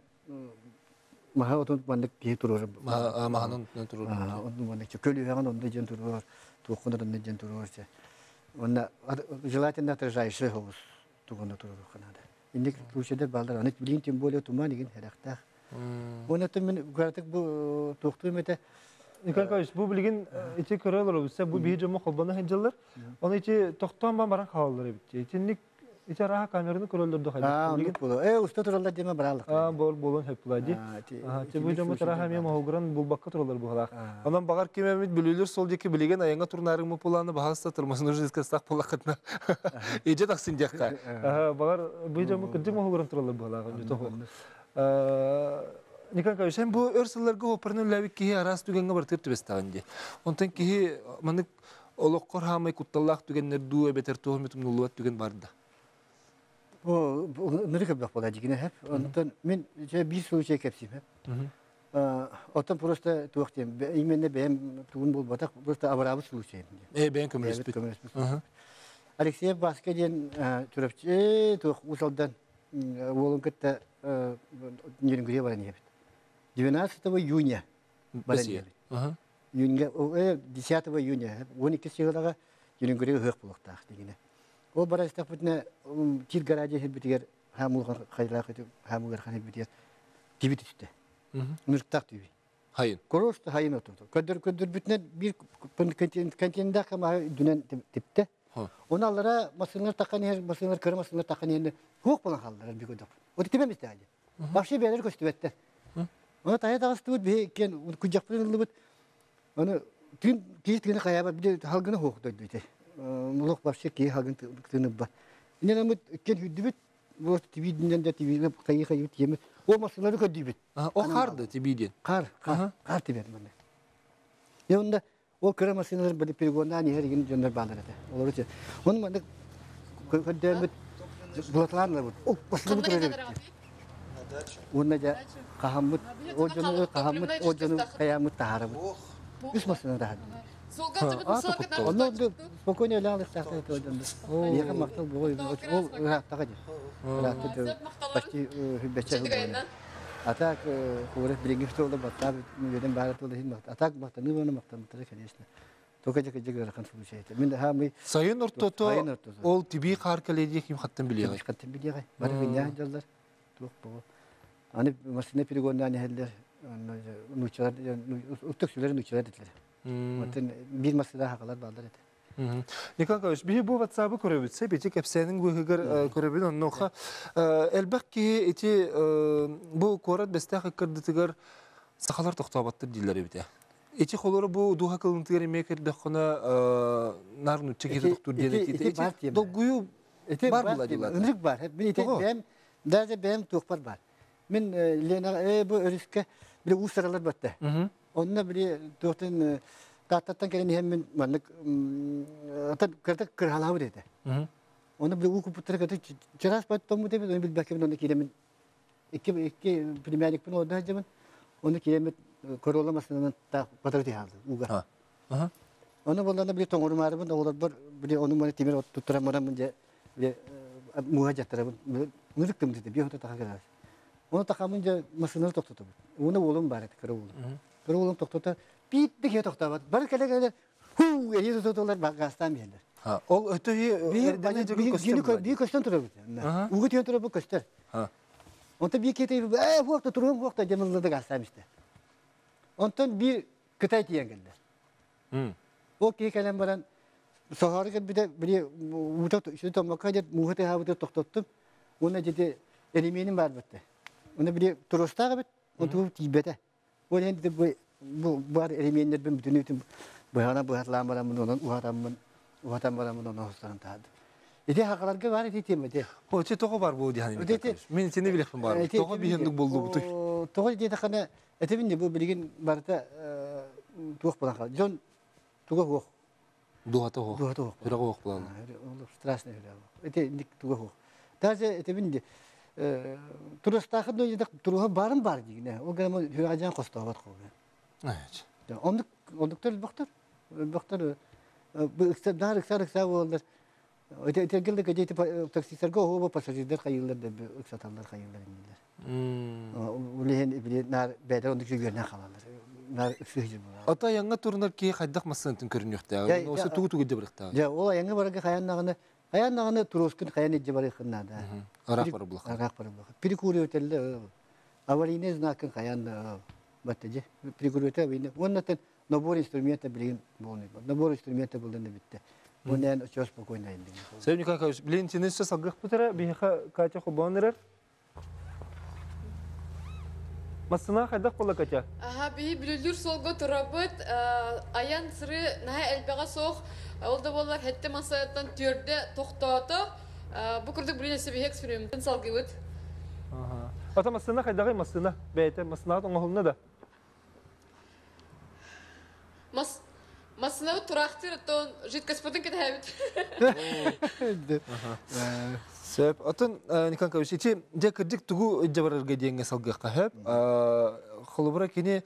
maha otu bandık ki turur. Mahanın ne turur? Onu bandık kölü hemen onda jen turur. Tuğunların jen turur. Onda желательно отражающий голос тугunda turur kanada. İndik Türkçe'de ballar anıt bilin tüm böyle tuman igen heraqta. Onu tüm artık bu toxtuğum ete Nikol bu bilgin içi kırılır olsa bu bir cama qolbana henceller. Onu içi toxtan ban baran xavallar bitti. İçinlik içi raha kamerını kırılırdı hadi. Ha, bu. E usta turallar deme baralıq. Ha, bol bolon hep buladi. Ha, bu cama raha mem hoğran bul bakka turallar bu halaq. Ondan bağar kimemit bülülür sol deki bilgen ayanga turnarın mı pulanı bahasta turmasını jiska saq pulaqatna. İyice taksin jakka. Ha, bağar bu cama kıcım hoğran turallar bu halaq. Nikol Kayış, hem bu örsüllerge hoparının lavik ki aras tügenge bartır tübestağınca. Ondan ki manık oloqqor hamay kuttallaq tügenler duwe beter tohmetum nulluvat tügen barda. O nere kabak bolacı yine hep. Ondan men bir soru şey kapsayım hep. Otan prosta tuğaktayım. İmenle benim tuğun bol batak prosta avarabı suluçayım. E ben kömürespit. Alexeyev Baskediyen türepçi tuğ usaldan oğlum kıtta yerin güriye varan yebit. двенадцатого июня varan yebit. Июньга, десятого июня. он iki сыгылага yerin güriye hık buluqtaq degine. O bara istafetine tir garajı hebitiger hamulgan qaylaq etip hamulgar xan hebitiger tibit üstte. Nırtaq tibi. Hayın. Korosta hayın oturdu. Ködür ködür bütüne bir kontinda kama dünen tipte. Onu allara masınlar takan yer, masınlar kırı masınlar takan yerine hukuk bulan kaldılar bir koduk. O titibemiz de hadi. Başka bir yerler gösterdi. Onu tayet ağustos'ta bir ken kucak pırıldı bit. Onu tüm kişilerin kayaba bir de halgını hukuk dedi işte. Muluk başka ki halgın tını ba. Ne namı ken hüddübit bu T V'den de T V'de kayı kayı yemi. O masınları ködübit. O kardı T V'den. Kar, kar, kar T V'den bana. Ya onda o kara masınları böyle perigondan her gün canlar bağlar ede. Olur ki. Onun bana ködübit bulatlarla bu. O masınları ködübit. Onda da kahamut, o canı kahamut, o canı kayamut taharım. Üst masına da hadi. Onlar da spokojno öyle aldık tahta o canı. Yakın maktal bu oyun. O rahat takacı. Rahat da başta hübbeçe hübbeçe. Atak kuvvet birinci oldu batta müdürün baharat oldu hizmet. Atak batta ne bunu maktal mutlu kendisine. Tokaca kecek rakan su şey. Min daha mi sayın ortoto ol tibi karkaledi kim hattın biliyor. Hattın biliyor. Var binya jallar. Tuh bu. Hani masine perigondan heller nuçlar utuk sülerin nuçlar dediler. Zaten bir masada hakalar bağlar edi. Nikan kavuş bir bu WhatsApp'ı koruyabilirse bir tek hepsinin bu hıgar koruyabilir onun oka elbette ki eti bu korat bestek kırdıtıgar sakalar toktabattır dilleri bite. Eti kolları bu duha kılıntıgar emeker dakona nar nuçça kiri doktor diye eti dokuyu var mı diyorlar. Önlük var. Hep bir eti benim derece benim tokpar var. Min lena e bu örüske bir usaralar battı. Onunla bir doktorun tahtattan gelen hem min manlık atan kırtak kırhalağı dedi. Onu bir uku putra katı çaras pat tomu dedi. Onu bir bakayım onu kiremin iki iki primerlik bunu orada hacımın onu kiremin korolamasından ta patır diye aldı. Uga. Onu bundan bir tongur marımın da olur bir onu bana timir tutturamaram önce bir muhacet tarafı müziktim dedi. Bir hafta takar kadar. Onu takamınca masınları toktutu. Onu oğlum bari kırı oğlum. Kırı oğlum toktutu. Bir de ki toktavat. Bari kale kale. Huu eyi tutuyorlar bak gastan biherler. Ha, ol öteyi erdene jogu köster. Bir köster turur. Ugu tiyon turur bu köster. Ha. Onta bir kete e bu vakta turum bu vakta cemilde gastan işte. Ontan bir kıtay tiyen geldi. Hı. O ki kalem baran soharga bir de bir utat işte tomakka jet muhate havada toktuttum. Ona dedi elimenim var bitti. Ona bir turostar bit. Onu tibete. O ne dedi bu bu var elimenler ben bütün bütün bayana bu hatlamara bunun uhatamın uhatamara bunun hostan tadı. Ede hakalarga var edi temede. O çe toğu var bu dihani. Men seni bilekim var. Toğu bir hinduk buldu bu. Toğu dedi kana etebinde bu bilgin barda toğu bulan kal. Jon toğu hoq. Duhata hoq. Duhata hoq. Hira hoq bulan. Olur strasne hira. Ete dik toğu hoq. Taze etebinde turistahın da yedik turuha barın var digine. O gama hüracan kostavat qoğu. Evet. Onduk onduklar baktır. Baktır bu iktidar iktidar iktidar oldular. Öte öte geldi gece taksiciler go bu pasajirler kayırlar da iksatanlar kayırlar indiler. Hmm. Ulihen ibli nar bedel onduk görüne kalanlar. Nar iksihci bu. Ata yanga turunlar ki haydak masantın görünüyor da. O se tuğu tuğu debrekta. Ya o yanga barga kayanağını kayanağını turoskun kayan edce barı kınada. Arak barı bulak. Arak barı bulak. Pirikuri ötelde. Avaline znaken kayan batıcı. Pirikuri öte binde. Ondan nabor instrumenta bilin bunu. Nabor instrumenta bulundu bitti. Bundan çok spokojna indim. Sevgili kanka, bilin tinesse salgık bu tara bir kaça kubanlar. Masına haydak bulak kaça. Aha bir bilülür solga turabıt ayan sırı naha elbega soğuk oldu bollar hette masayattan türde toxtadı. Bu kurduk bilin ese bir eksperimentin salgıbıt. Aha. Ata masına haydak masına beyte masına oğluna da. Mas Masına turaktır ton jidkas potun kete habit. Sep atın nikan kavuş içi de kırdık tuğu jabarar gediyen salgı kahep. Xolubra kini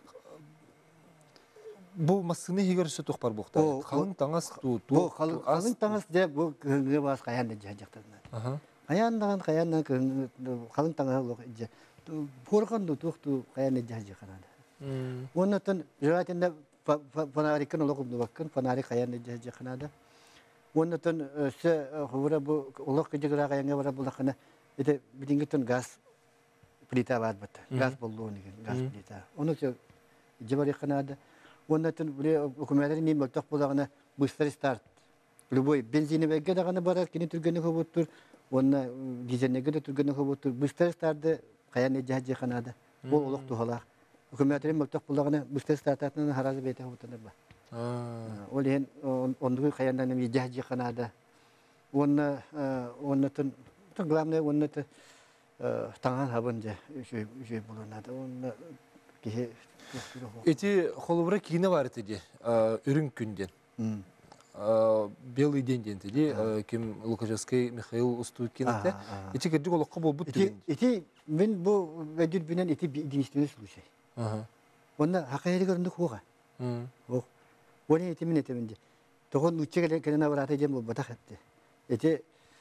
bu masını higar su tuqpar buqta. Qalın tangas tu tu. Bu qalın tangas de bu gıngı bas kayan da jajaqtırlar. Aha. Kayandan kayandan qalın tangas loq ije. Porqan du tuqtu kayan da jajaqana. Ondan jawatında Panarikan olarak bakın, panarik kayan necah kanada. Onun için se hura bu olak kecil kayangnya hura bu lakana. Itu bitingitun gas pelita var betul, gas bolu ni gas pelita. Onun için cebari kanada. Onun için beli hukumatnya ni baktak bu lakana booster start. любой бензине бәгге дағаны барар, кені түргені көбіттір, онына дизельнеге де түргені көбіттір. Бұстар старды қаян әджі әджі қанады. Ол олық тұғалақ. Үкіметерін мүлтіқ бұлағына бұстар стартатынан харазы бәйті көбіттінір ба. Ол ең ондығы қаяндан әджі әджі қанады. Онына, онына главное, онына таңған хабын же жүй болынады. Онына кеше... Эти холовры кейіне бар еді, үрін күнден. Белый день ден теді, кем Лукашевский Михаил Устуткин еді. Эти кәрді олыққа бол бұд деген. Эти, мен бұл вәдір бінен эти единственный случай. Онына хақайры көрінді қуға. Оны эти мен етемін де. Тоғын үтче кәліна бараты дем бұл батақ әтті. Эти,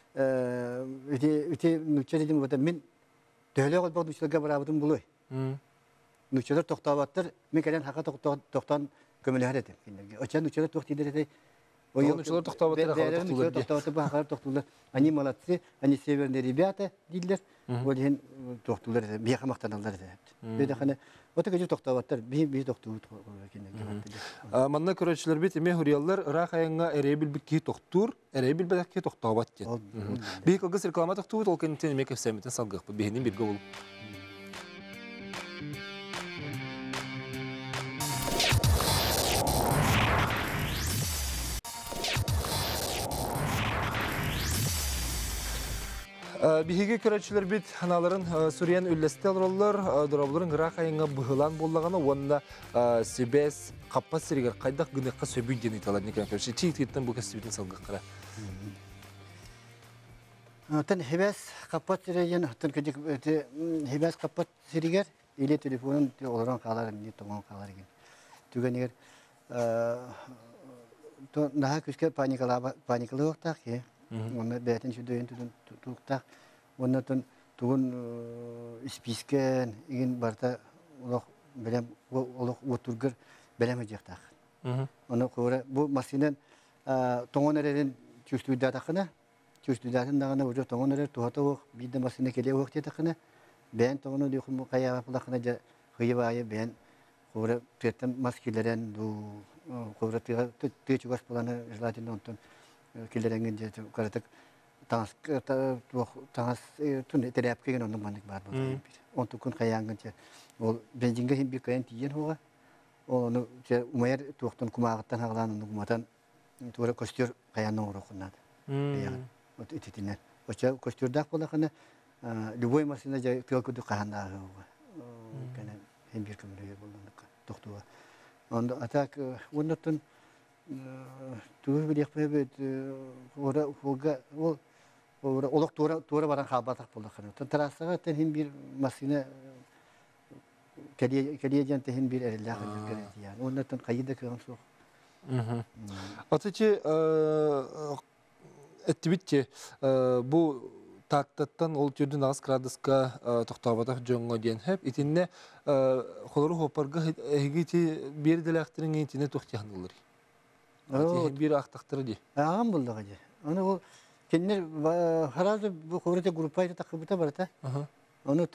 үте нүтче дем бата мен төлі қолбақ нүтчелерге барабыдым бұлой. Нүтчелер тоқтабаттыр, мен кәлен хақа тоқтан көмілер едім. Очан нүтчелер тоқтидер еді. Нүтчелер тоқтабаттыр тоқтулар. Они молодцы, они северные ребята, дилдер. Вот hen тоқтулар еді, бияқа мақтаналар еді. Вот это тоқтабаттыр, бей тоқтуы. Манна көрәтшілер бет, еме хүриялар ұрақ айынға әрей білбік кей тоқтур, әрей білбәдік кей тоқтабат ден. Бей қылғыз реклама тоқтуы, ол кәнеттен емек әфсәметтен салғық бұл, бейінен бірге ол. Биһиге көрәтшілер бит ханаларын Сүриян үлләсті алыралар, дұрабыларын ғырақ айынға бұғылан болағаны, онында себес қаппа сірігер қайдақ ғыныққа сөбүйден еталар некен көрші. Чейт-кеттен бұл кәсібетін салғық қыра. Тән хебәс қаппа сіреген, хебәс қаппа сірігер, еле телефонын оларан қаларын, не тоңан қаларыген. Түгенегер, наға көшке паникалы оқтақ, оны бәтін шүдейін тұқтақ, оны тұғын спискен, еген барта олық отыргір бәлем әжектақ. Оны қойыры, бұл масинен тоңын әрерін чүстүйдатақына, чүстүйдатын дағына ұжы тоңын әрер туғаты оқ, бейді масина келе оқ детақына, бән тоңыны дейхім қая апылақына қойы байы бән қойыры түреттен маскелерін, қойыры тұй чүгас боланы желательно онтын келеренген же каратык таңас таңас түн терәп кеген оның мандык бар болды. Он күн каянгын же ол бензинге хим бир кайын тиен хуга. Ол оны же умайыр туктан кумагыттан хаглан нугматан тура костюр каянның урукунады. Ян. Вот этитинер. Оча костюрдак болакына любой машина же тылкыды каханда хуга. Кана хим бир көмөлө болдук токтуга. Онда атак оннотун Туғыз бір еқпе бөт, олық туыра баран қалбатақ болды қаны. Тарасыға тән бір масына кәлие жән тән бір әрілі ақы жүргәреді. Оны тән қайыда көғым соқ. Атычы, әтті бітте, бұл тақтаттан ол түрдің ағыз градусқа тоқтабатақ жоңға ден әп, етінне қолыры хопарға әйгеті берділі ақтырың етіне тоқтияғындылыр. Bir ақтақтыры де. Ағам болды ғаде. Оны ол кеннер харазы бұл қорыте группайды тақыбыта барыта. Оны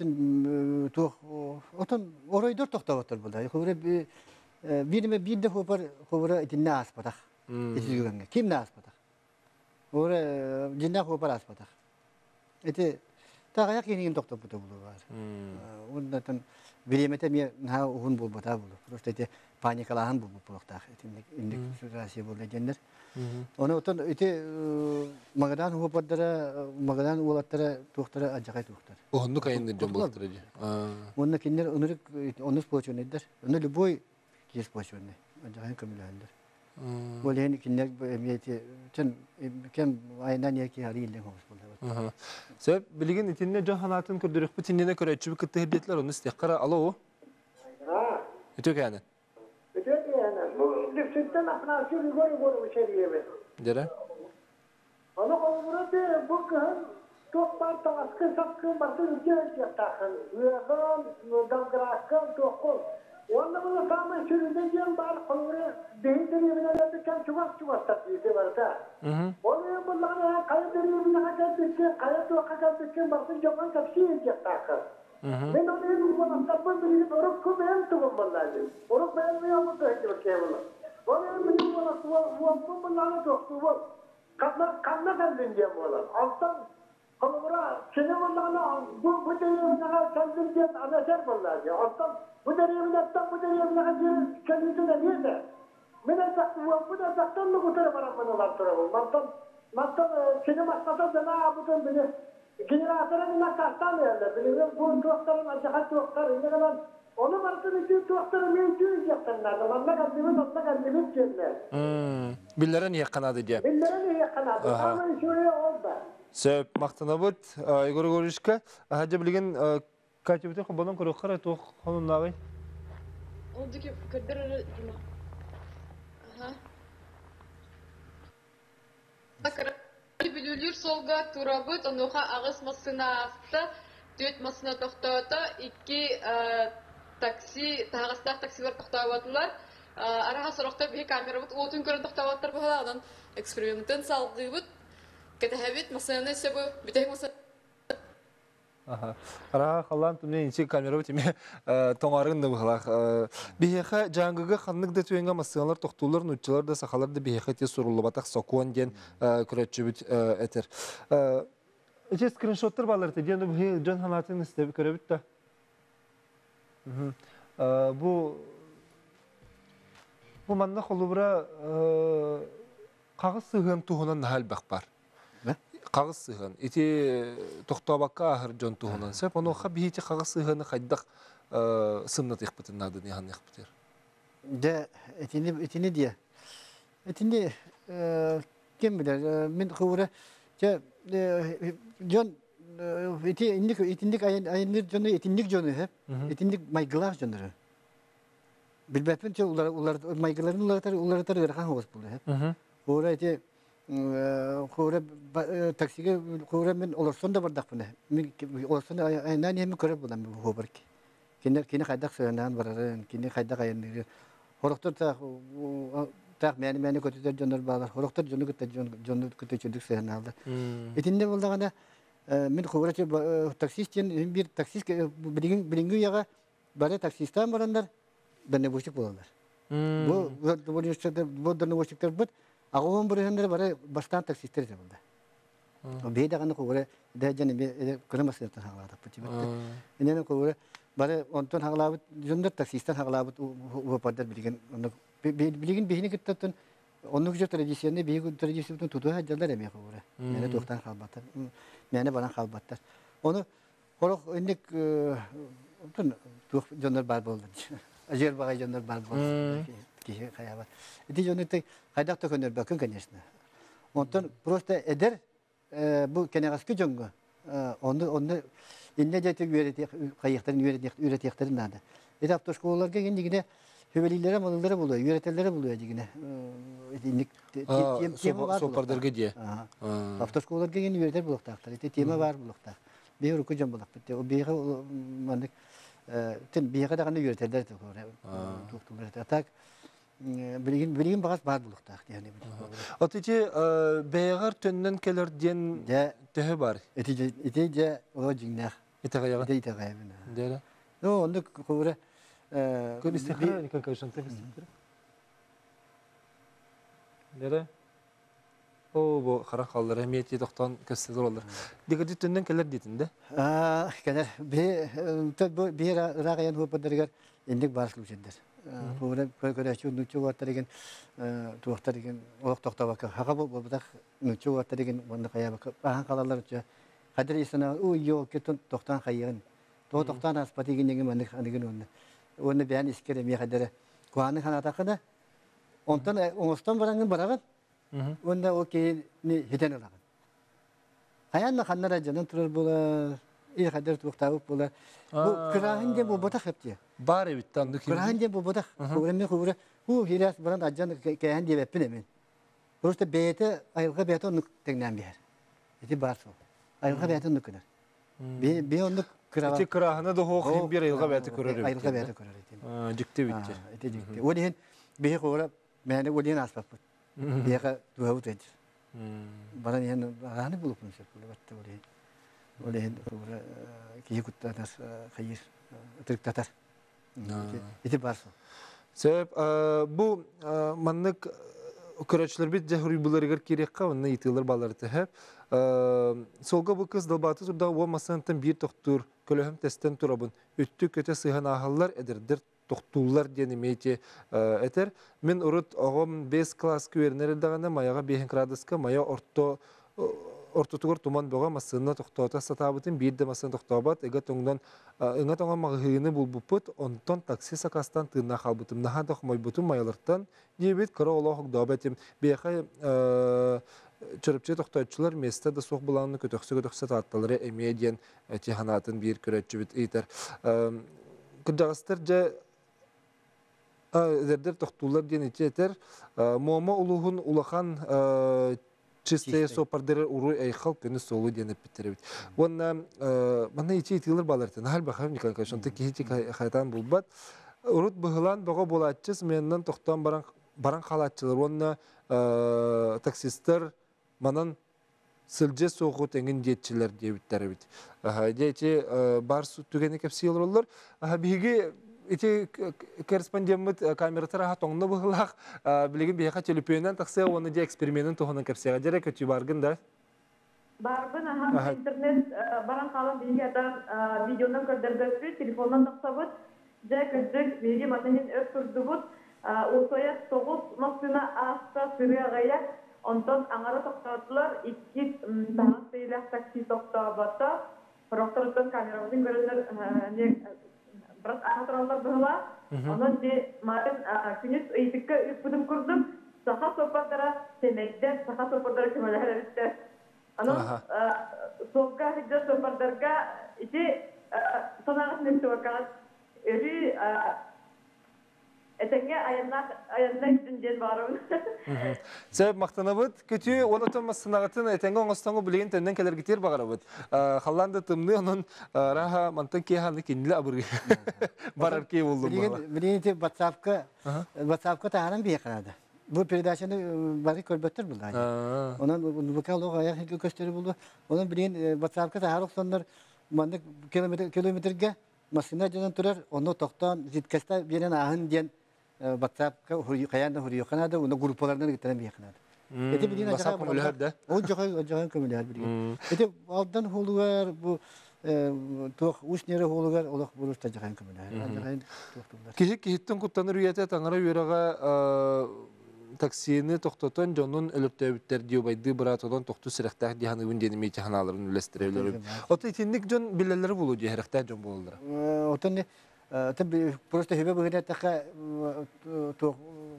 отын орайдор тоқтабаттыр болды. Біріме бірді қобыры етінне аспатақ. Кемне аспатақ. Оры жинна қобыр аспатақ. Эти тағаяқ енеген тоқтабыта болды бар. Ондан Беремете мне на угун был батабулу. Просто эти паникалахан был плохтах. Эти индик ситуация была гендер. Он вот эти Магадан его поддара Магадан улаттара тухтара аджакай тухтар. О, ну кайны дом был тради. Он на кинер он он он спочённый дер. Он любой есть спочённый. Аджакай камиландер. Более кинер эти чен кем айнан яки харилен хос болду. Себеп билген итинне жаханатын көрдүрүк битинне көрөчү кытты хирдетлер оны истекара алуу. А. Өтө каны. Өтө каны. Бу дифтен ахна шүр гөр гөр учерьебе. Дере. Аны колбурате бу кан токпар таскы саккы бартын жер тахын. Уядан дагракан токол. Onda bunu tamam sürüde gel bar kolure deyinleri evine kan çubak çubak tatlısı var da. Onu bunlar kayıtları evine kadar kayıt o kadar dıkken baksın jaman kapsi yiyecek takı. Ben onu evine bunu tapın bir oruk kumem tuğum bunlardı. Oruk ben mi yapıp da hiç bakayım. Onu evine bunu bunu bunu bunlarla doktu bu. kanna kanna kendin diye olan. Alttan kalabura sene vallahi bu bu derevine kendin diye anahtar vallahi. Alttan bu derevine alttan bu derevine diye kendin de niye de. Mene taktı bu da taktan mı kutere para bana tarafı. Alttan alttan sene masada da ne yaptın beni. Generatorun ne kastan yerler. Benim bu doktorun acayip doktor. Ne kadar onu varsa bir doktorun mevcut yaptılar. Allah kendimi Allah kendimi çözler. Hmm. Billere niye kanadı diye. Billere niye kanadı? Ama şöyle oldu. Söp maktana bud. Igor Gorishka. Hacı bilgin kaçı bite kubadan kurukar eto onun navi. Oldu ki kadir Aha. Bakar. Bilülür solga turabıt onuha ağız masına astı. Düet masına toxtata iki taksi tağıslar taksiler toxtavadılar. Araha soraqta bir kamera bud otun körün toxtavadılar bu haladan eksperimentten saldı bud. Ketehebit masana sebu bitek masana Aha. Ara xalan tümne inçi kamera bitimi toңарың да быхлах. Бихеха жангыга ханнык да төеңгә масыналар тоқтулар, нутчылар да сахалар да бихеха те сурулы батак сокуан ген күрәтчү бит этер. Эче скриншоттар балар те ден бу жан ханатын истеп көрөбүт да. Бу бу манна холубра кагыз сыгын туһунан хал бак бар. Қағыз сыған. Ити тоқтабаққа ахыр жон туғынан сәп, оны оқа бейті қағыз сығаны қайдақ сымнат еқпітін нады неған еқпітер? Да, етіне де. Етіне, кем білер, мен қуыра, жон, етіндік айынлер жоны, етіндік жоны, етіндік майгылар жоныры. Білбәпін, майгыларын оларытары өрқан оғыз болды. Қуыра еті, Kuvre taksiye kuvre min olursun da bardak bune. Min olursun aynan yemi körüp bulan bu hobark. Kine kine kaydak söyleyen bararın, kine kaydak ayınları. Horoktur ta ta meni meni kötüler jonlar bağlar. Horoktur jonu kötü jonu kötü çödük söyleyen aldı. Etinde buldağına min kuvre taksistin bir taksis bilgin bilgin yaga bare taksistan baranlar benne boşuk bulanlar. Bu bu bu bu dönü boşuklar bud. Ağabeyim buraya bare baştan taksitler yapıldı. O bir dakika kuvre de canım bir kırmasın da havalarda peki. İnanın kuvre bare ondan havalar jonder taksistan havalar bu padar bilgin onu bilgin bihini gittin onu güzel tradisyonu bir tradisyonu tutuyor hacılar emiyor kuvre. Yani doktan kalbatlar. Yani bana kalbatlar. Onu korok indik ondan tuh jonder bar boldu. Ajer bagay jonder bar boldu. Ki kayabat. Eti jonete kaydak tokunur bakın конечно. Ondan просто eder bu kenegaskı jongu. Onu onu inne jete üretik kayıkların üretik üretiklerin nada. Eti avtoşkollarga gendigine hövelilere malları buluyor, üretilere buluyor digine. Etnik tema var. Sopardarga diye. Avtoşkollarga geni üretir buluktaklar. Eti tema var buluktak. Bir ruku jon buluk. O bir mandık ten bir kadar ne üretirler de kore. Doktorlar atak bilgin bilgin bağış var buluktak yani. Atici beygar tönnen keler diyen tehe var. Etici etici o jinner. İtagayaga. İtagayaga. Dere. No onu kore. Kul istihara ni kan kaşan tek istihara. Dere. O bu xara qallar emiyeti doktan köstüdür olur. Digadi tönnen keler ditinde. Ah, keler be tabi bir rağayan hu padargar indik başlı uçendir. Kore kore şu nuçu vatargen tuğtargen oq toqtabaka haqa bu budak nuçu vatargen bunda kaya bak ahan qalarlar uça kadir isana u yo ketun toqtan kayın to toqtan aspati gingen mandik andigen onu onu beyan iskere mi kadere kuanı kanata kana ondan onustan barangın baragat onda okey ni hiten olagan kayanna kanlara canın turur bula iyi kadar tuqtabı bula bu kırahınca bu botak hepti Bari bittan dük. Kırahınca bu bodak. Kuvrenme kuvre. Hu hiras baran ajan kayan diye beppin emin. Prosta beyte ayılga beyte onu teknen bir. Eti barso. Ayılga beyte onu kadar. Bir bir onu kırava. Eti kırahına da hoğ bir ayılga beyte kurar. Ayılga beyte kurar eti. Dikti bitti. Eti dikti. O dihin bir kuvre mene o dihin asbap. Bir ka duhavu tecr. Baran yan rahane bulup nusir kuvre battı o dihin. O dihin kuvre kiyi kuttatar kayir. Tırk tatar. İti barso. Sebep bu manlık көрәчләр бит җәһри буларыгар кирәккә, онны итиләр балар тәһәп. Солга бу кыз дылбаты турда булмасынтан бир токтур, көләһем тестен турабын. Үттү көтә сыган аһаллар эдердер токтулар денемете этер. Мен урут агым беш класс күрнәре дагына маяга беш градуска мая орто ортотугор туман бага масына токтота сатабытын бирде масына токтабат эге тоңдан ыңа тоңа магыны булбупут онтон такси сакастан тына халбытым наха тохмой бутун маялардан дебет кара олох дабатым беха чырыпчы токтоочулар месте да сок буланны көтөксө көтөксө татталары эмедиен тиханатын бир көрөчү бит итер кыдагастыр же эдердер токтулар ден итер момо улугун улахан чистые сопардыры уру айхал көне солу денеп битеребит. Онна мана ичи итилер балартын. Хал бахам никан кашон те кихи хайтан булбат. Урут быгылан бага болатчыс менен токтан баран баран халатчылар. Онна таксистер манан сылже согу теңин жетчилер дебиттер бит. Аха дечи бар су түгене кепсилер олар. Аха биги ити корреспондент камератара тоңны булак билеген бияка телефоннан таксы оны де экспериментын тохонан кепсега жерек өтү баргын да. Барбын аха интернет баран калын биядан видеонан көрдөрбөсү телефоннан таксабыт же көздүк биги матанын өп турдубут усоя тогуз машина аста сырыгая онтон аңара токтоттулар икки тагын сейлак такси токтобото роктордон камерабын көрөнөр не Брат ахатралар была, она де марын күнес ыйтыкка үпүдүм курдум, саха сопардара темекден, саха сопардара кемелер этте. Аны сокка хидде сопардарга ити санагат нектуакат эри этенге аянна аянна ден барым. Себеп мактанабыт, көтү онотон масынагатын этенге оңостоңу билген тенден келер гитер багарабыт. Халланды тымны онун раха мантан кеханы кинле абыр. Барар ке болду бала. Билген те WhatsApp-ка WhatsApp-ка тааран бияқады. Бу передачаны бары көрбөттөр булды. Онун букалог аяк көстөрү болду. Онун билген WhatsApp-ка таарык сондар манда километр километрге машина жөнөн турар, ону токтон житкеста берен ахын ден WhatsApp-ка каянда хурий канада, уну группалардан гитен бияқнады. Эти билген ажа көмөлөр да. Ол жога жога көмөлөр билген. Эти алдан хулугар бу тох уснере хулугар олох булуста жага көмөлөр. Кихи кихиттен куттаныр уяте таңара юрага таксини токтотон жонун өлөктөбүттер диу байды братодон токту сиректак диханы үндени мечи ханаларын үлестирелер. Ота тинник жон билелери болу дихеректак жон болдура. Отон Ты просто хебе быгыда така то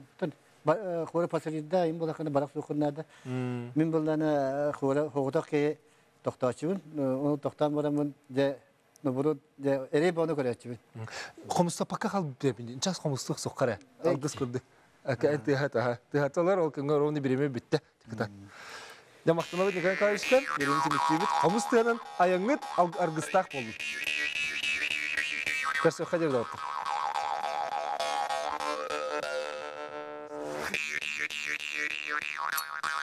хора пасалида им бола кана барак сукунада. Мин болдана хора хоготак ке токтачыбын. Оны токтан барамын же нобуру же эре бону көрөчүбүн. Комуста пакка калып бебин. Час комустук соккара. Алдыс көрдү. Ака энти хата. Ты хаталар ол көнгө роны биреме битте. Тикта. Жамактанабы никан кайышкан. Беренчи мектебит. Комустанан аяңыт аргыстак болду. Көрсө хадер да отыр.